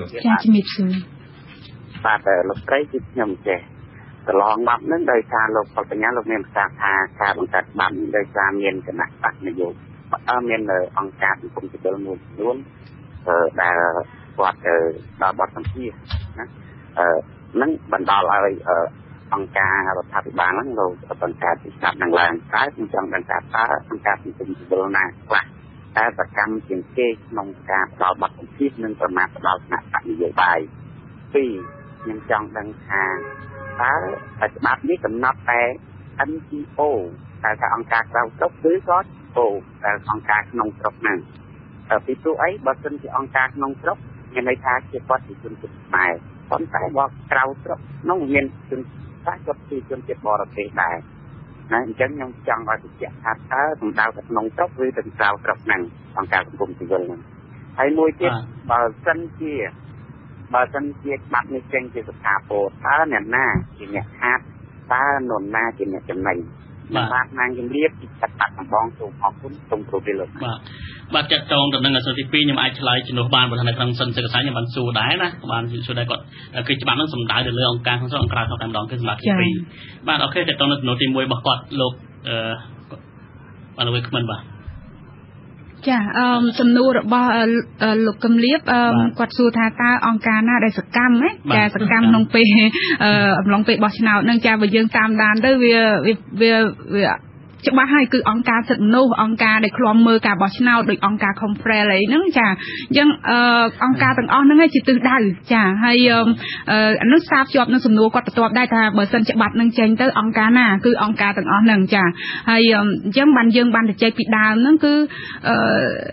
บาดลูกไก่จิตยมเจตลองบับนั้นโดยชาลูกปัญญาลูกเมียนสาขาชาบังคับบับโดยชาเมียนขณะตัดในยุคเมียนเลยองค์การกรมจิตวิญญาณล้วนได้กวาดดาวบอดสัมผัสนะนั้นบรรดาอะไรองค์การรัฐบาลนั้นเราองค์การที่จับนางแรงซ้ายเป็นจังองค์การซ้ายองค์การที่เป็นจิตวิญญาณกว่าแต่ประกันเพียงแค่องค์การดาวบอดสัมผัสนึงประมาณดาวขณะตัดในยุคใบปียังจังดังหาถ้าปัจจุบันนี้กำนับแต่ NGO แต่ถ้าองค์การเราตกซื้อก็โอ้แต่องค์การนงตกนั่นปีตัวไอ้บางคนที่องค์การนงตกยังไม่ท้าเกี่ยวกับที่คุณจุดหมายคนแต่ว่าเราตกน้องเงินจนท้ากับที่คุณจะบริเวณได้นะจังยังจังว่าที่จะท้าถึงดาวกับนงตกหรือถึงเราตกนั่นองค์การกลุ่มที่เกินไอ้มวยที่บางคนที่บางคนที่บัตรในเชิงที่สุขาโปท้าเนี่ยหน้าที่เนี่ยฮาร์ดท้าหนุนหน้าที่เนี่ยจำนวนบาทนางยังเรียบติดตัดของบองสูงของคุณตรงโปรดิลบาทจะจองตำแหน่งสถิติยังไอชลายจินโนบานบนทางทางสันเสกสายยังบันสูได้นะบานสูได้ก็คือจะบานต้องสมได้เรื่ององค์การของส่วนองค์การของการดองคือสมัครฟรีบานโอเคจะต้องโนติมวยบอกกอดโลกบานเอาไว้ขึ้นมันบ่จ้าสำนวนบ่ลูกกำเลียบกวดสูธาตาองค์การน่าได้สักกรรมไหมจ้าสักกรรมลงไปลงไปบอชนาวนั่งจ้าไปยังตามดานด้วยเวียจะมาให้คือองค์การสัตว์โนองค์การได้คลอมมือกับบอชนาวโดยองค์การคอมเพลย์อะไรนั่งจ้ายังองค์การต่างนั่งให้จิตตื่นได้จ้าให้นึกทราบจอบนึกสำนวนกดตัวได้ถ้าเบอร์สันจะบัดนั่งเจนtớiองค์การน่ะคือองค์การต่างนั่งจ้าให้ยังบันแต่ใจปิดดาวนั่นคือ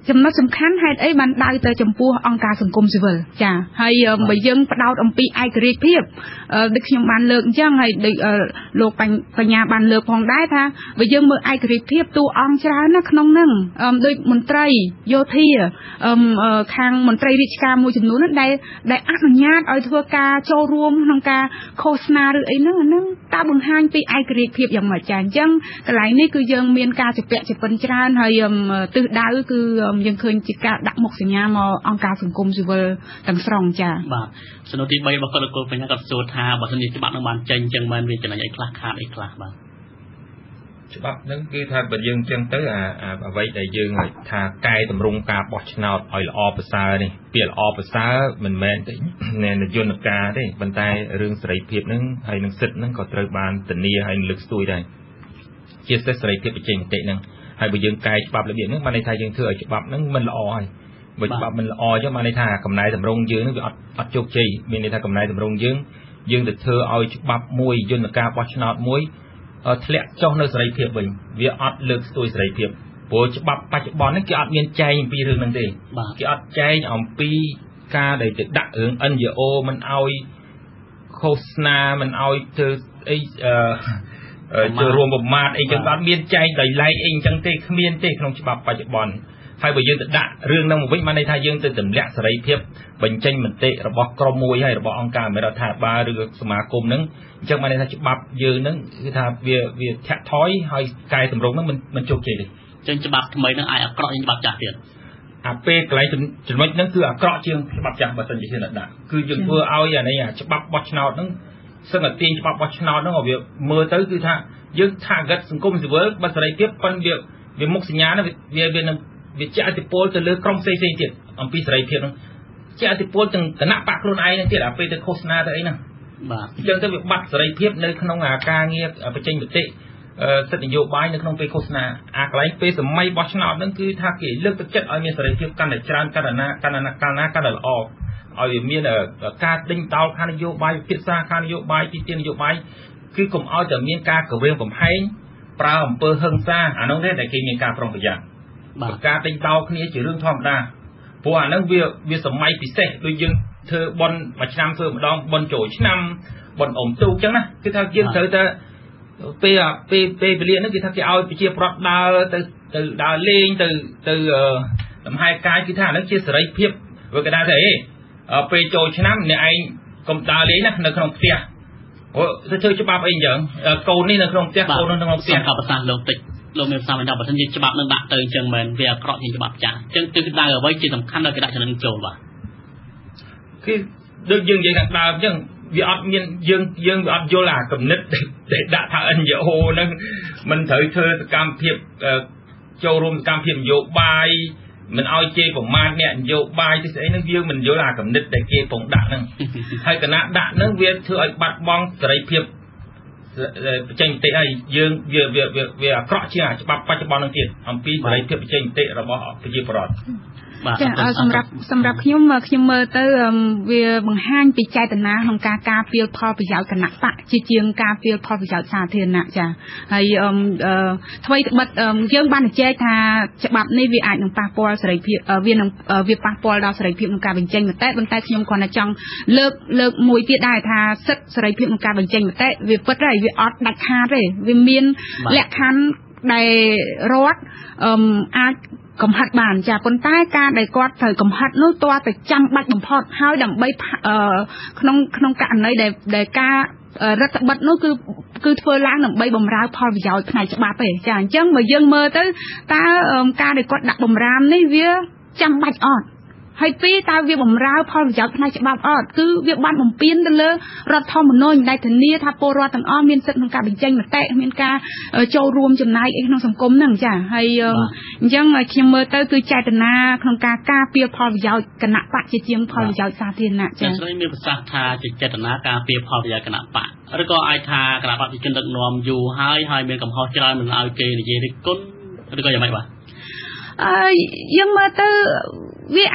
ចំណុចសំខាន់ហេតុអីបានដៅទៅចំពោះអង្គការសង្គមស៊ីវិលចាហើយបើយើងផ្ដោតអំពីឯករាជ្យភាពដូចខ្ញុំបានលើកអញ្ចឹងហើយដូចលោកបញ្ញាបានលើកផងដែរថាបើយើងមើលឯករាជ្យភាពតួអង្គច្រើនណាក្នុងហ្នឹងដូចមន្ត្រីយោធាខាងមន្ត្រីរាជការមួយចំនួនហ្នឹងដែលអនុញ្ញាតឲ្យធ្វើការចូលរួមក្នុងការឃោសនាឬអីហ្នឹងតើបង្ហាញពីឯករាជ្យភាពយ៉ាងម៉េចចាអញ្ចឹងកន្លែងនេះគឺយើងមានការជពាក់ជាពិនច្រើនហើយទិសដៅគឺយើងឃើញជាការដាក់មុខសញ្ញាមកអង្គការសង្គមស៊ីវិលទាំងស្រុងចាបាទសំណួរទី3របស់គាត់លោកបញ្ញាគាត់សួរថាបើសិនជាច្បាប់នឹងបានចេញអញ្ចឹងបានវាចំណុចអីខ្លះខាតអីខ្លះបាទច្បាប់ហ្នឹងគឺថាបើយើងអញ្ចឹងទៅអ្វីដែលយើងថាកែតម្រង់ការបោះឆ្នោតឲ្យល្អប្រសើរនេះពាក្យល្អប្រសើរមិនមែនតែនយន្តការទេប៉ុន្តែរឿងសេរីភាពហ្នឹងហើយនឹងសិទ្ធិហ្នឹងក៏ត្រូវបានធានាហើយលើកស្ទួយដែរជាសិទ្ធិសេរីភាពបញ្ចេញមតិហ្នឹងហើយបើយើងកែច្បាប់របៀបហ្នឹងបានន័យថាយើងធ្វើឲ្យច្បាប់ហ្នឹងមិនល្អហើយបើច្បាប់មិនល្អអញ្ចឹងបានន័យថាកំណែតម្រង់យើងហ្នឹងវាអត់ជោគជ័យមានន័យថាកំណែតម្រង់យើងទៅធ្វើឲ្យច្បាប់មួយយន្តការបោះឆ្នោតមួយធ្លាក់ចុះនៅសេរីភាពវិញវាអត់លើកស្ទួយសេរីភាពព្រោះច្បាប់បច្ចុប្បន្ននេះគេអត់មានចែងអំពីរឿងហ្នឹងទេគេអត់ចែងអំពីការដែលទៅដាក់រឿង NGO មិនឲ្យឃោសនាមិនឲ្យធ្វើអីចូលរួមប្រមាថអីចឹងអត់មានចែងដោយឡែកអីចឹងទេគ្មានទេក្នុងច្បាប់បច្ចុប្បន្នហើយបើយើងទៅដាក់រឿងហ្នឹងមកវិញបានន័យថាយើងទៅទម្លាក់សេរីភាពបញ្ចេញមតិរបស់ក្រុមមួយហើយរបស់អង្គការមេរដ្ឋាភិបាលឬសមាគមហ្នឹងអញ្ចឹងបានន័យថាច្បាប់យើងហ្នឹងគឺថាវាធាក់ថយហើយកែតម្រង់ហ្នឹងមិនជោគជ័យទេអញ្ចឹងច្បាប់ថ្មីហ្នឹងអាចអាក្រក់ជាងច្បាប់ចាស់ទៀតអាពេលកន្លែងចំណុចហ្នឹងគឺអាក្រក់ជាងច្បាប់ចាស់បើសិនជាហ៊ានដាក់គឺយើងធ្វើឲ្យអានេះច្បាប់បោះឆ្នោតហ្នឹងសឹងតែទាញច្បាប់បោះឆ្នោតហ្នឹងឲ្យវាមើលទៅគឺថាយើង target សង្គមស៊ីវិលបើសេរីភាពប៉ុន្តែវាមុខសញ្ញាហ្នឹងវានឹងវាជាអធិពលទៅលើក្រុមផ្សេងទៀតអំពីសេរីភាពហ្នឹងជាអធិពលទាំងគណៈបកខ្លួនឯងហ្នឹងទៀតអាពេលទៅឃោសនាទៅអីហ្នឹងបាទអញ្ចឹងទៅវាបាត់សេរីភាពនៅក្នុងការងារបញ្ចេញមតិសិទ្ធិនយោបាយនៅក្នុងពេលឃោសនាកន្លែងពេលសម័យបោះឆ្នោតហ្នឹងគឺថាគេលើកទឹកចិត្តឲ្យមានសេរីភាពកាន់តែច្រើនកាន់តែកាន់តែល្អឲ្យវាមានការដេញដោលខាងនយោបាយពិភាក្សាខាងនយោបាយទីទាននយោបាយគឺកុំឲ្យតែមានការកវៀងកំហែងប្រើអំពើហិង្សាអានោះទេដែលគេមានការប្រុងប្រយ័ត្នការដេញដោលគ្នាជារឿងធម្មតាព្រោះអាហ្នឹងវាសម័យពិសេសដូចយើងធ្វើបន់មួយឆ្នាំធ្វើម្ដងបន់ចូលឆ្នាំបន់អុំទូកអញ្ចឹងណាគឺថាយើងត្រូវតែពេលវេលាហ្នឹងគឺថាគេឲ្យប្រជាប្រដ្ឋដើរទៅដើរលេងទៅលំហែកាយគឺថាអាហ្នឹងជាសេរីភាពវាគេថាទេពេលចូលឆ្នាំអ្នកឯងកុំដើរលេងណានៅក្នុងផ្ទះទៅធ្វើច្បាប់អីអញ្ចឹងកូននេះនៅក្នុងផ្ទះកូននៅក្នុងផ្ទះសំខាន់ប្រសាសន៍លោកតិចលោកមានប្រសាសន៍ថាបើសិនជាច្បាប់នឹងដាក់ទៅអញ្ចឹងមែនវាអាក្រក់ជាងច្បាប់ចាស់អញ្ចឹងទិសដៅអ្វីជាសំខាន់ដល់គេដាក់ចំណឹងចូលបាទគឺដូចយើងនិយាយខាងដើមអញ្ចឹងវាអត់មានយើងវាអត់យល់អាគំនិតដែលដាក់ថា NGO ហ្នឹងមិនត្រូវធ្វើសកម្មភាពចូលរួមសកម្មភាពនយោបាយមិនឲ្យជេរប្រមាថអ្នកនយោបាយទីស្អីហ្នឹងយើងមិនយល់អាគំនិតដែលគេពងដាក់ហ្នឹងហើយគណៈដាក់ហ្នឹងវាធ្វើឲ្យបាត់បង់សេរីភាពបញ្ចេញមតិហើយយើងវាអាក្រក់ជាងច្បាប់បច្ចុប្បន្នហ្នឹងទៀតអំពីសេរីភាពបញ្ចេញមតិរបស់ប្រជាពលរដ្ឋចាសម្រាប់ខ្ញុំមើលទៅវាបង្ហាញពីចេតនាក្នុងការការពារផលប្រយោជន៍គណៈបកជាជាងការពារផលប្រយោជន៍សាធារណៈចាហើយថ្មីត្បិតយើងបានជែកថាច្បាប់នេះវាអាចនឹងប៉ះពាល់សេរីភាពវាប៉ះពាល់ដល់សេរីភាពក្នុងការបញ្ចេញមតិប៉ុន្តែខ្ញុំគ្រាន់តែចង់លើកមួយទៀតដែរថាសិទ្ធិសេរីភាពក្នុងការបញ្ចេញមតិវាពិតហើយវាអត់ដាច់ខាតទេវាមានលក្ខខណ្ឌដែលរដ្ឋអាចកំហិតបានចាប៉ុន្តែការដែលគាត់ត្រូវកំហិតនោះទាល់តែចាំបាច់បំផុតហើយដើម្បីក្នុងករណីដែលការរដ្ឋបិទនោះគឺធ្វើឡើងដើម្បីបម្រើផលប្រយោជន៍ផ្នែកច្បាប់ទេចាអញ្ចឹងបើយើងមើលទៅតើការដែលគាត់ដាក់បំរាមនេះវាចាំបាច់អត់ហើយពីតើវាបំរើផលប្រយោជន៍ផ្នែកច្បាប់អត់គឺវាបានបំពេញទៅលើរដ្ឋធម្មនុញ្ញដែលធានាថាពលរដ្ឋទាំងអស់មានសិទ្ធិក្នុងការបញ្ចេញមតិមានការចូលរួមចំណាយអីក្នុងសង្គមហ្នឹងចាហើយអញ្ចឹងខ្ញុំមើលទៅគឺចេតនាក្នុងការការពារផលប្រយោជន៍គណៈបកជាជាងផលប្រយោជន៍សាធារណៈចាស្រីមានប្រសាសន៍ថាជាចេតនាការពារផលប្រយោជន៍គណៈបកឬក៏អាចថាគណៈបកជាជនដឹកនាំយូរហើយមានកំហុសច្រើនមិនឲ្យគេនិយាយរិះគន់ឬក៏យ៉ាងម៉េចបាទយើងមើលទៅវាអាច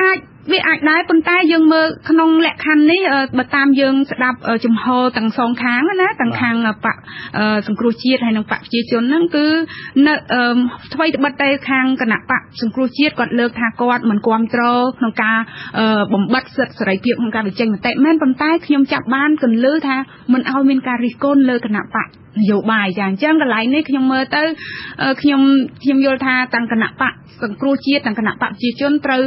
វាអាចដែរប៉ុន្តែយើងមើលក្នុងលក្ខខណ្ឌនេះបើតាមយើងស្ដាប់ចំហទាំងសងខាងណាទាំងខាងបកសង្គ្រោះជាតិហើយនិងបកប្រជាជនហ្នឹងគឺនៅថ្មីត្បិតតែខាងគណៈបកសង្គ្រោះជាតិគាត់លើកថាគាត់មិនគ្រប់គ្រងក្នុងការបំបត្តិសិទ្ធិសេរីភាពក្នុងការបញ្ចេញមតិមែនប៉ុន្តែខ្ញុំចាប់បានកន្លឺថាមិនឲ្យមានការរិះគន់លើគណៈបកនយោបាយចាអញ្ចឹងកន្លែងនេះខ្ញុំមើលទៅខ្ញុំយល់ថាទាំងគណៈបកសង្គ្រោះជាតិទាំងគណៈបកប្រជាជនត្រូវ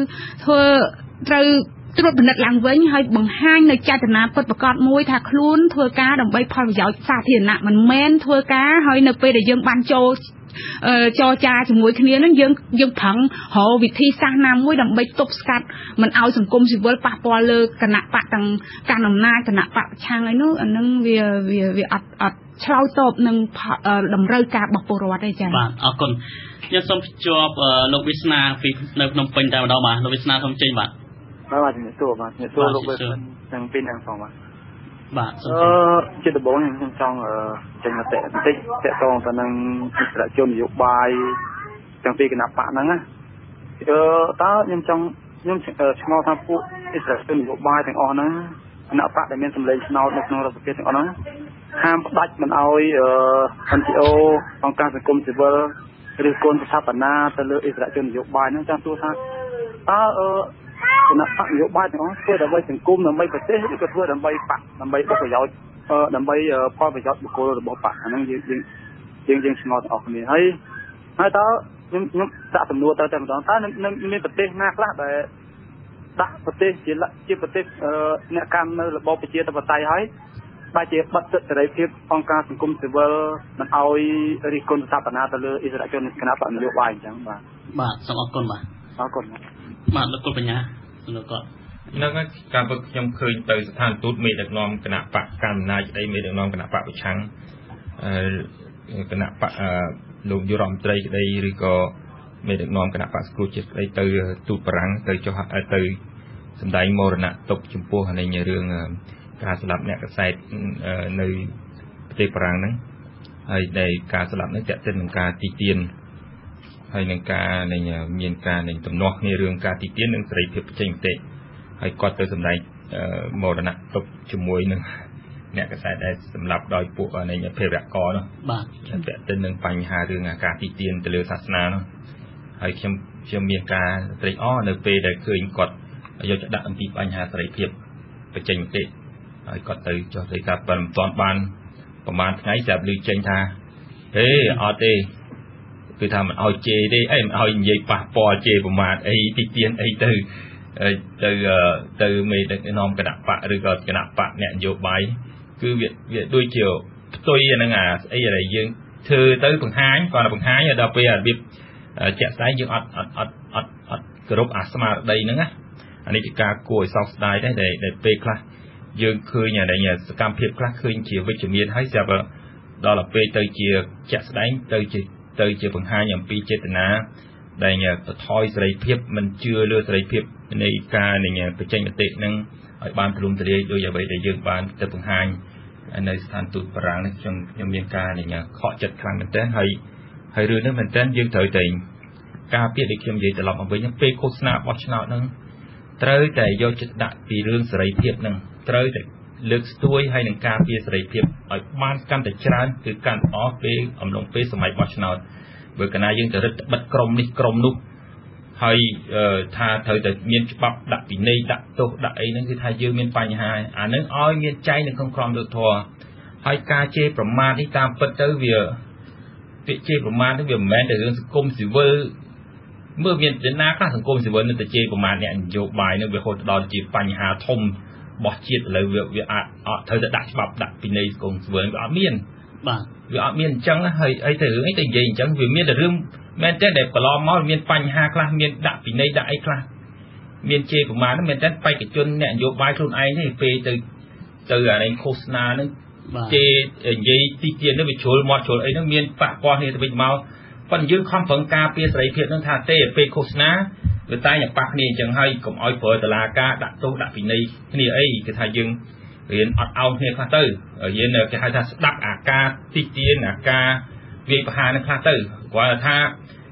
ត្រួតពិនិត្យឡើងវិញហើយបង្ហាញនៅចេតនាពិតប្រាកដមួយថាខ្លួនធ្វើការដើម្បីផលប្រយោជន៍សាធារណៈមិនមែនធ្វើការហើយនៅពេលដែលយើងបានចូលចរចាជាមួយគ្នានឹងយើងប្រឹងរកវិធីសាស្ត្រណាមួយដើម្បីទប់ស្កាត់មិនឲ្យសង្គមស៊ីវិលប៉ះពាល់លើគណៈបកទាំងកាន់អំណាចគណៈបកប្រឆាំងអីនោះអានឹងវាអត់ឆ្លើយតបនឹងតម្រូវការរបស់ពលរដ្ឋទេចា៎បាទអរគុណខ្ញុំសូមភ្ជាប់លោកវាសនាពីនៅភ្នំពេញតែម្ដងបាទលោកវាសនាសូមចេញបាទជំរាបសួរបាទជំរាបសួរលោកវាសនាទាំងពីរទាំងសងបាទជាដំបូងខ្ញុំចង់ចេញមតិបន្តិចតកតងទៅនឹងអិសរាជជននយោបាយទាំងពីរគណៈបកហ្នឹងណាតើខ្ញុំឆ្ងល់ថាពួកអិសរាជជននយោបាយទាំងអស់ហ្នឹងគណៈបកដែលមានសម្លេងឆ្នោតនៅក្នុងរដ្ឋសភាទាំងអស់ហ្នឹងហាមផ្ដាច់មិនឲ្យ NGO អង្គការសង្គមស៊ីវិលឬកូនស្ថាបនាទៅលើអិសរាជជននយោបាយហ្នឹងចាំសួរថាតើគណៈបកនយោបាយទាំងអស់ធ្វើដើម្បីសង្គមដើម្បីប្រទេសឬក៏ធ្វើដើម្បីបកដើម្បីប្រយោជន៍ដើម្បីផលប្រយោជន៍បុគ្គលរបស់បកអាហ្នឹងយើងឆ្ងល់ទាំងអស់គ្នាហើយតើខ្ញុំដាក់សំណួរទៅតែម្ដងតើនឹងមានប្រទេសណាខ្លះដែលដាក់ប្រទេសជាប្រទេសអ្នកកម្មនៅរបបប្រជាធិបតេយ្យហើយបែរជាបិទសិទ្ធិសេរីភាពអង្គការសង្គមស៊ីវិលមិនឲ្យរិះគន់ស្ថាបនាទៅលើអិសរាជជនគណៈបកនយោបាយអញ្ចឹងបាទសូមអរគុណបាទអរគុណបាទលោកគុណបញ្ញាលោកគាត់នឹងការពិតខ្ញុំឃើញទៅស្ថានទូតមេដឹកនាំគណៈបកកម្មាណាចក្តីមេដឹកនាំគណៈបកប្រឆាំងគណៈបកលោកយុរដ្ឋមន្ត្រីក្តីឬក៏មេដឹកនាំគណៈបកសង្គ្រោះជាតិក្តីទៅទូតបារាំងទៅចុះទៅសម្ដែងមរណទុក្ខចំពោះនៃរឿងការស្លាប់អ្នកកសែតនៅប្រទេសបារាំងហ្នឹងហើយដែលការស្លាប់នេះតេតិននឹងការទីទានហើយនឹងការមានការទំនាស់គ្នារឿងការទីទាននិងសេរីភាពបញ្ចេញមតិហើយគាត់ទៅសម្ដែងមរណទុក្ខជាមួយនឹងអ្នកកសែតដែលសម្លាប់ដោយពួកភេរវករនោះបាទតេតិននឹងបញ្ហារឿងការទីទានទៅលើសាសនានោះហើយខ្ញុំមានការត្រេកអរនៅពេលដែលឃើញគាត់យកចិត្តដាក់អំពីបញ្ហាសេរីភាពបញ្ចេញមតិហើយគាត់ទៅចុះទៅការប៉ុន្មានបានប្រហែលថ្ងៃស្រាប់ឮចេញថាហេអត់ទេគឺថាមិនឲ្យជេរទេអីមិនឲ្យនិយាយប៉ះពាល់ជេរប្រមាថអីទីទៀនអីទៅមេដឹកនាំគណៈបកឬក៏គណៈបកអ្នកនយោបាយគឺវាដូចជាផ្ទុយអាហ្នឹងស្អីដែលយើងធ្វើទៅបង្ហាញគាត់បង្ហាញដល់ពេលរបៀបជាក់ស្ដែងយើងអត់គោរពអាស្មារតីហ្នឹងណាអានេះជាការគួរឲ្យសោកស្ដាយដែរដែលពេលខ្លះយើងឃើញសកម្មភាពខ្លះឃើញជាវិជ្ជមានហើយស្រាប់ដល់ពេលទៅជាជាក់ស្ដែងទៅជាបង្ហាញអំពីចេតនាដែលថយសេរីភាពមិនជឿលើសេរីភាពនៃការបញ្ចេញមតិនឹងឲ្យបានទូលំទូលាយដោយអ្វីដែលយើងបានទៅបង្ហាញនៅស្ថានទូតបារាំងនេះខ្ញុំមានការខកចិត្តខ្លាំងមែនទែនហើយរឿងនេះមែនទែនយើងត្រូវតែការពារដែលខ្ញុំនិយាយត្រឡប់មកវិញពេលឃោសនាបោះឆ្នោតនឹងត្រូវតែយកចិត្តដាក់ពីរឿងសេរីភាពនឹងត្រូវតែលើកស្ទួយហើយនឹងការពារសេរីភាពឲ្យបានកាន់តែច្រើនគឺកាន់អស់ពេលអំឡុងពេលសម័យបោះឆ្នោតបើកាលណាយើងទៅរឹតបន្តឹងក្រុមនេះក្រុមនោះហើយថាត្រូវតែមានច្បាប់ដាក់ពិន័យដាក់ទោសដាក់អីហ្នឹងគឺថាយើងមានបញ្ហាអានឹងឲ្យមានចែងនៅក្នុងក្រមរដ្ឋធម៌ហើយការជេរប្រមាថនេះតាមពិតទៅវាពាក្យជេរប្រមាថនេះវាមិនមែនតែរឿងសង្គមស៊ីវិលមើលមានចំណាខ្លះសង្គមស៊ីវិលនៅតែជេរប្រមាថអ្នកនយោបាយនឹងវាហូតដល់ជាបញ្ហាធំរបស់ជាតិឥឡូវវាអាចត្រូវតែដាក់ច្បាប់ដាក់ពិន័យសង្គមស៊ីវិលវាអត់មានបាទវាអត់មានអញ្ចឹងហើយអីទៅរឿងអីទៅនិយាយអញ្ចឹងវាមានតែរឿងមែនតើដែលកន្លងមកមានបញ្ហាខ្លះមានដាក់ពិន័យដាក់អីខ្លះមានជេរប្រមាថហ្នឹងមែនតើបេក្ខជនអ្នកនយោបាយខ្លួនឯងទេពេលទៅអានេះឃោសនាហ្នឹងជេរនិយាយទីទានហ្នឹងវាជ្រុលមាត់ជ្រុលអីហ្នឹងមានប៉ះពាល់គ្នាទៅវិញមកប៉ុន្តែយើងខំប្រឹងការពារសេរីភាពហ្នឹងថាទេពេលឃោសនាវាតែប៉ះគ្នាអញ្ចឹងហើយកុំឲ្យប្រើតឡាការដាក់ទោសដាក់ពិន័យគ្នាអីគឺថាយើងរៀនអត់អោនគ្នាខ្លះទៅរៀនគេហៅថាស្ដាប់អាការទីទានអាការវាយប្រហារនឹងខ្លះទៅគាត់ថា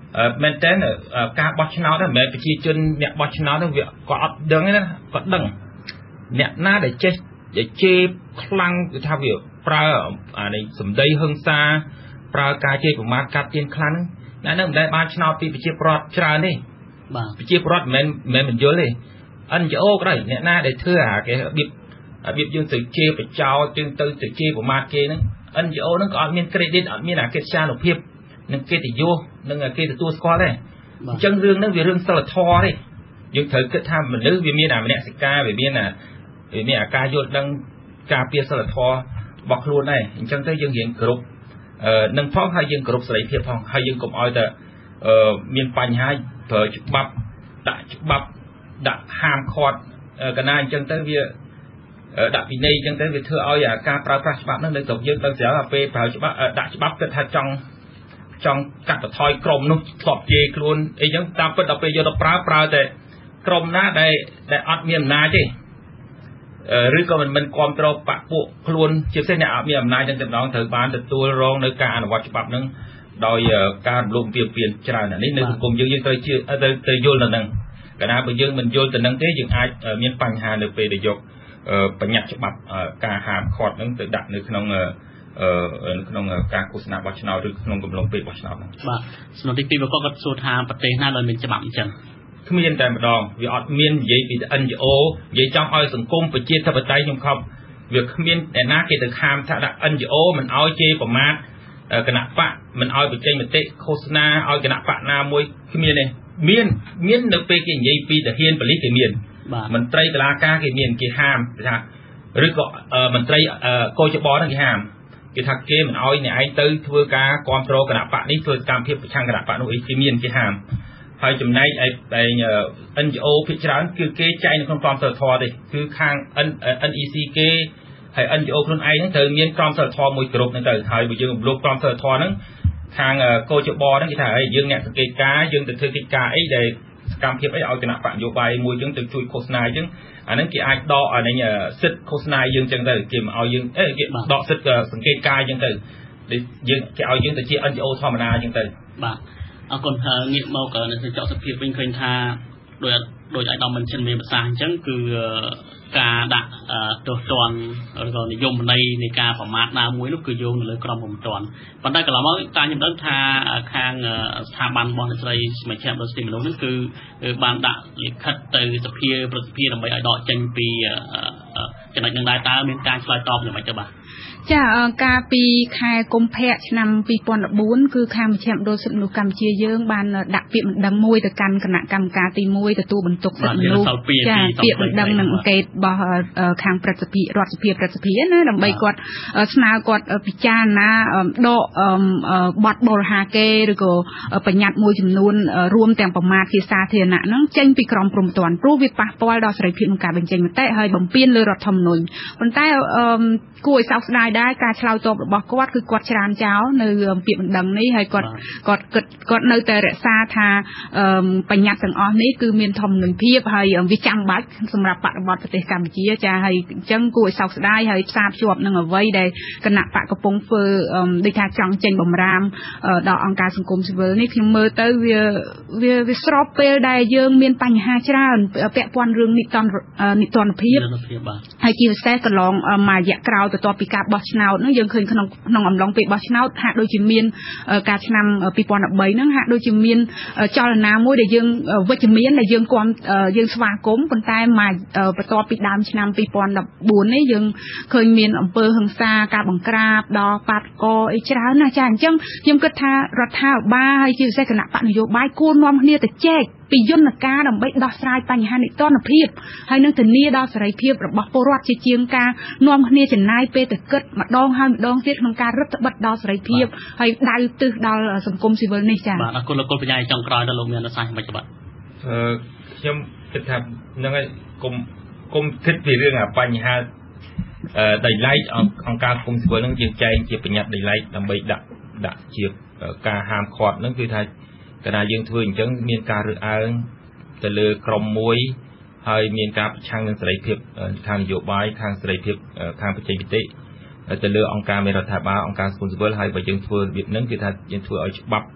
មែនតើការបោះឆ្នោតហ្នឹងមិនមែនប្រជាជនអ្នកបោះឆ្នោតហ្នឹងវាគាត់អត់ដឹងទេណាគាត់ដឹងអ្នកណាដែលចេះដែលជេរខ្លាំងគឺថាវាប្រើអានេះសម្ដីហិង្សាប្រើការជេរប្រមាថកាត់ទៀនខ្លាំងហ្នឹងអ្នកហ្នឹងមិនដែលបានឆ្នោតពីប្រជាពលរដ្ឋច្រើនទេបាទប្រជាពលរដ្ឋមិនមែនមិនយល់ទេ NGO ក៏ដែរអ្នកណាដែលធ្វើអាគេរបៀបយើងទៅជេរបចោលយើងទៅជេរប្រមាថគេហ្នឹង NGO ហ្នឹងក៏អត់មាន credit អត់មានអាកិត្តិយសភាពនឹងកិត្តិយសនឹងគេទទួលស្គាល់ដែរអញ្ចឹងរឿងហ្នឹងវារឿងសិលធម៌ទេយើងត្រូវគិតថាមនុស្សវាមានអាមនសិការវាមានអាការយល់ដឹងការពារសិលធម៌របស់ខ្លួនដែរអញ្ចឹងទៅយើងរៀនគ្រប់នឹងផងហើយយើងគ្រប់សេរីភាពផងហើយយើងកុំឲ្យតែមានបញ្ហាប្រើច្បាប់ដាក់ហាមឃាត់កណាអញ្ចឹងទៅវាដាក់វិន័យអញ្ចឹងទៅវាធ្វើឲ្យការប្រើប្រាស់ច្បាប់ហ្នឹងនៅស្រុកយើងដឹងស្រាប់ពេលប្រើច្បាប់ដាក់ច្បាប់គិតថាចង់កាត់បន្ថយក្រមនោះធ្លាប់ជេរខ្លួនអីចឹងតាមពិតដល់ពេលយកទៅប្រើតែក្រមណាដែលអត់មានអំណាចទេឬក៏មិនគ្រប់គ្រងបកពួកខ្លួនជាពិសេសអ្នកអត់មានអំណាចទាំងម្ដងត្រូវបានទទួលរងនៅការអនុវត្តច្បាប់ហ្នឹងដោយការរំលោភពៀនច្រើននេះនៅសង្គមយើងត្រូវយល់ទៅនឹងកាលណាបើយើងមិនយល់ទៅនឹងទេយើងអាចមានបញ្ហានៅពេលដែលយកបញ្ញត្តិច្បាប់ការហាមឃាត់ហ្នឹងទៅដាក់នៅក្នុងការឃោសនាបោះឆ្នោតឬក្នុងកំឡុងពេលបោះឆ្នោតហ្នឹងបាទសំណួរទី2បងគាត់សួរថាប្រទេសណាដែលមានច្បាប់អញ្ចឹងគ្មានតែម្ដងវាអត់មាននិយាយពី NGO និយាយចង់ឲ្យសង្គមប្រជាធិបតេយ្យខ្ញុំខំវាគ្មានតែណាគេទៅខាមថាដាក់ NGO មិនឲ្យជេរប្រមាថគណៈបកមិនឲ្យបញ្ចេញមតិឃោសនាឲ្យគណៈបកណាមួយគ្មានទេមាននៅពេលគេនិយាយពីទាហានប៉ូលីសគេមានមន្ត្រីតុលាការគេមានគេហាមថាឬក៏មន្ត្រីកោចបហ្នឹងគេហាមគេថាគេមិនឲ្យអ្នកឯងទៅធ្វើការគ្រប់គ្រងគណៈបកនេះធ្វើសកម្មភាពប្រឆាំងគណៈបកនោះអីគេមានគេហាមហើយចំណែកឯ NGO ភាគច្រើនគឺគេចែងនៅក្នុងក្រមសីលធម៌ទេគឺខាង NEC គេហើយ NGO ខ្លួនឯងហ្នឹងត្រូវមានក្រមសីលធម៌មួយគ្រប់ហ្នឹងទៅហើយបើយើងរំលោភក្រមសីលធម៌ហ្នឹងខាងកោចបហ្នឹងគេថាយើងអ្នកសង្កេតការយើងទៅធ្វើកិច្ចការអីដែលសកម្មភាពអីឲ្យគណៈបកនយោបាយមួយយើងទៅជួយឃោសនាអញ្ចឹងអាហ្នឹងគេអាចដកអានេះសិទ្ធិឃោសនាយើងអញ្ចឹងទៅគេមកឲ្យយើងគេដកសិទ្ធិសង្កេតការអញ្ចឹងទៅយើងគេឲ្យយើងទៅជា NGO ធម្មតាអញ្ចឹងទៅបាទអរគុណងាកមកនៅក្នុងចកសភាពវិញឃើញថាដោយអាយដាមមិនឈិនមានភាសាអញ្ចឹងគឺការដាក់ទោសទណ្ឌឬក៏និយមន័យនៃការប្រមាថណាមួយនោះគឺយោងនៅលើក្រមព្រំប្រទានប៉ុន្តែកន្លងមកតាមខ្ញុំដឹងថាខាងស្ថាប័នរបស់អ្នកស្រីសមាជិករដ្ឋសភាមនុស្សនេះគឺបានដាក់លិខិតទៅសភាប្រសិទ្ធភាពដើម្បីឲ្យដកចេញពីចំណុចនឹងដែរតើមានការឆ្លើយតបយ៉ាងម៉េចទៅបាទចាកាលពីខែកុម្ភៈឆ្នាំ2014គឺខាងមជ្ឈមណ្ឌលសិទ្ធិមនុស្សកម្ពុជាយើងបានដាក់ពាក្យបណ្ដឹងមួយទៅកាន់គណៈកម្មការទី1ទទួលបន្ទុកសិទ្ធិមនុស្សចាពាក្យបណ្ដឹងនឹងអង្កេតរបស់ខាងរដ្ឋសភាណាដើម្បីគាត់ស្នើគាត់ពិចារណាដកបទបរិហាកេរឬក៏បញ្ញត្តិមួយចំនួនរួមទាំងប្រមាថជាសាធារណៈហ្នឹងចេញពីក្រមព្រំប្រទានព្រោះវាប៉ះពាល់ដល់សេរីភាពក្នុងការបញ្ចេញមតិហើយបំពានលើរដ្ឋធម្មនុញ្ញប៉ុន្តែគួរឲ្យសោកស្ដាយដែរការឆ្លើយតបរបស់គាត់គឺគាត់ច្រានចោលនៅពាក្យបណ្ដឹងនេះហើយគាត់នៅតែរក្សាថាបញ្ញត្តិទាំងអស់នេះគឺមានធម្មនុញ្ញភាពហើយវាចាំបាច់សម្រាប់បរិបទប្រទេសកម្ពុជាចាហើយអញ្ចឹងគួរឲ្យសោកស្ដាយហើយផ្សារភ្ជាប់នឹងអ្វីដែលគណៈបកកំពុងធ្វើដូចថាចង់ចេញបំរាមដល់អង្គការសង្គមស៊ីវិលនេះខ្ញុំមើលទៅវាស្របពេលដែលយើងមានបញ្ហាច្រើនពាក់ព័ន្ធរឿងនិទានភាពហើយជាពិសេសកន្លងមួយរយៈក្រោយបន្ទាប់ពីការបោះឆ្នោតហ្នឹងយើងឃើញក្នុងអំឡុងពេលបោះឆ្នោតហាក់ដូចជាមានការឆ្នាំ2013ហ្នឹងហាក់ដូចជាមានចលនាមួយដែលយើងវិជ្ជមានដែលយើងស្វាគមន៍ប៉ុន្តែមកបន្ទាប់ពីដើមឆ្នាំ2014នេះយើងឃើញមានអំពើហិង្សាការបង្ក្រាបដល់បាតកោអីច្រើនណាស់ចាអញ្ចឹងខ្ញុំគិតថារដ្ឋាភិបាលហើយជាពិសេសគណៈបកនយោបាយគួរនាំគ្នាទៅចែកពីយន្តការដើម្បីដោះស្រាយបញ្ហានិទានភាពហើយនឹងធានាដល់សេរីភាពរបស់ពលរដ្ឋជាជាងការនាំគ្នាចំណាយពេលទៅគិតម្ដងហើយម្ដងទៀតក្នុងការរឹតបន្តឹងដល់សេរីភាពហើយដៅទិសដល់សង្គមស៊ីវិលនេះចា៎បាទអរគុណលោកបញ្ញាចុងក្រោយដល់លោកមានរសាយមិនច្បាស់ខ្ញុំគិតថាហ្នឹងហើយគុំគិតពីរឿងបញ្ហាដីឡែកអង្គការសង្គមស៊ីវិលហ្នឹងយើងចែងជាបញ្ញត្តិដីឡែកដើម្បីដាក់ជាការហាមឃាត់ហ្នឹងគឺថាកាលណាយើងធ្វើអញ្ចឹងមានការរើសអើងទៅលើក្រុមមួយហើយមានការប្រឆាំងនឹងសេរីភាពខាងនយោបាយខាងសេរីភាពខាងបច្ចេកវិទ្យាទៅលើអង្គការមេរដ្ឋាភិបាលអង្គការសង្គមស៊ីវិលហើយបើយើងធ្វើរបៀបហ្នឹងគឺថាយើងធ្វើឲ្យច្បាប់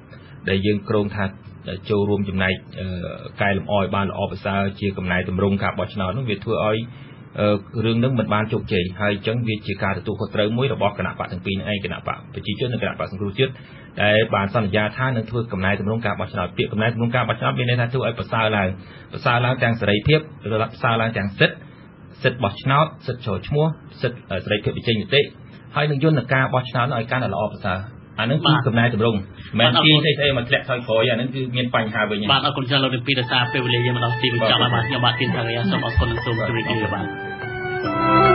ដែលយើងគ្រោងថាចូលរួមចំណែកកែលម្អឲ្យបានល្អប្រសើរជាកំណែតម្រង់ការបោះឆ្នោតនោះវាធ្វើឲ្យរឿងនឹងមិនបានជោគជ័យហើយអញ្ចឹងវាជាការទទួលខុសត្រូវមួយរបស់គណៈបកទាំងពីរនេះឯងគណៈបកប្រជាជននិងគណៈបកសង្គ្រោះជាតិដែលបានសន្យាថានឹងធ្វើកំណែតម្រង់ការបោះឆ្នោតពាក្យកំណែតម្រង់ការបោះឆ្នោតមានន័យថាធ្វើឲ្យប្រសើរឡើងទាំងសេរីភាពប្រសើរឡើងទាំងសិទ្ធិបោះឆ្នោតសិទ្ធិចូលឈ្មោះសិទ្ធិសេរីភាពបញ្ចេញមតិហើយនឹងយន្តការបោះឆ្នោតឲ្យកាន់តែល្អប្រសើរអានឹងគឺកំណែតម្រង់មិនជាស្អីមកធ្លាក់ថយក្រោយអានឹងគឺមានបញ្ហាវិញបាទអរគុណច្រើនលោកនាងពីរសារពេលវេលាយើងមកដល់ទីបញ្ចប់ហើយបាទខ្ញុំបាទទីនថារីសូមអរគុណនិងសូមជម្រាបលាបាទ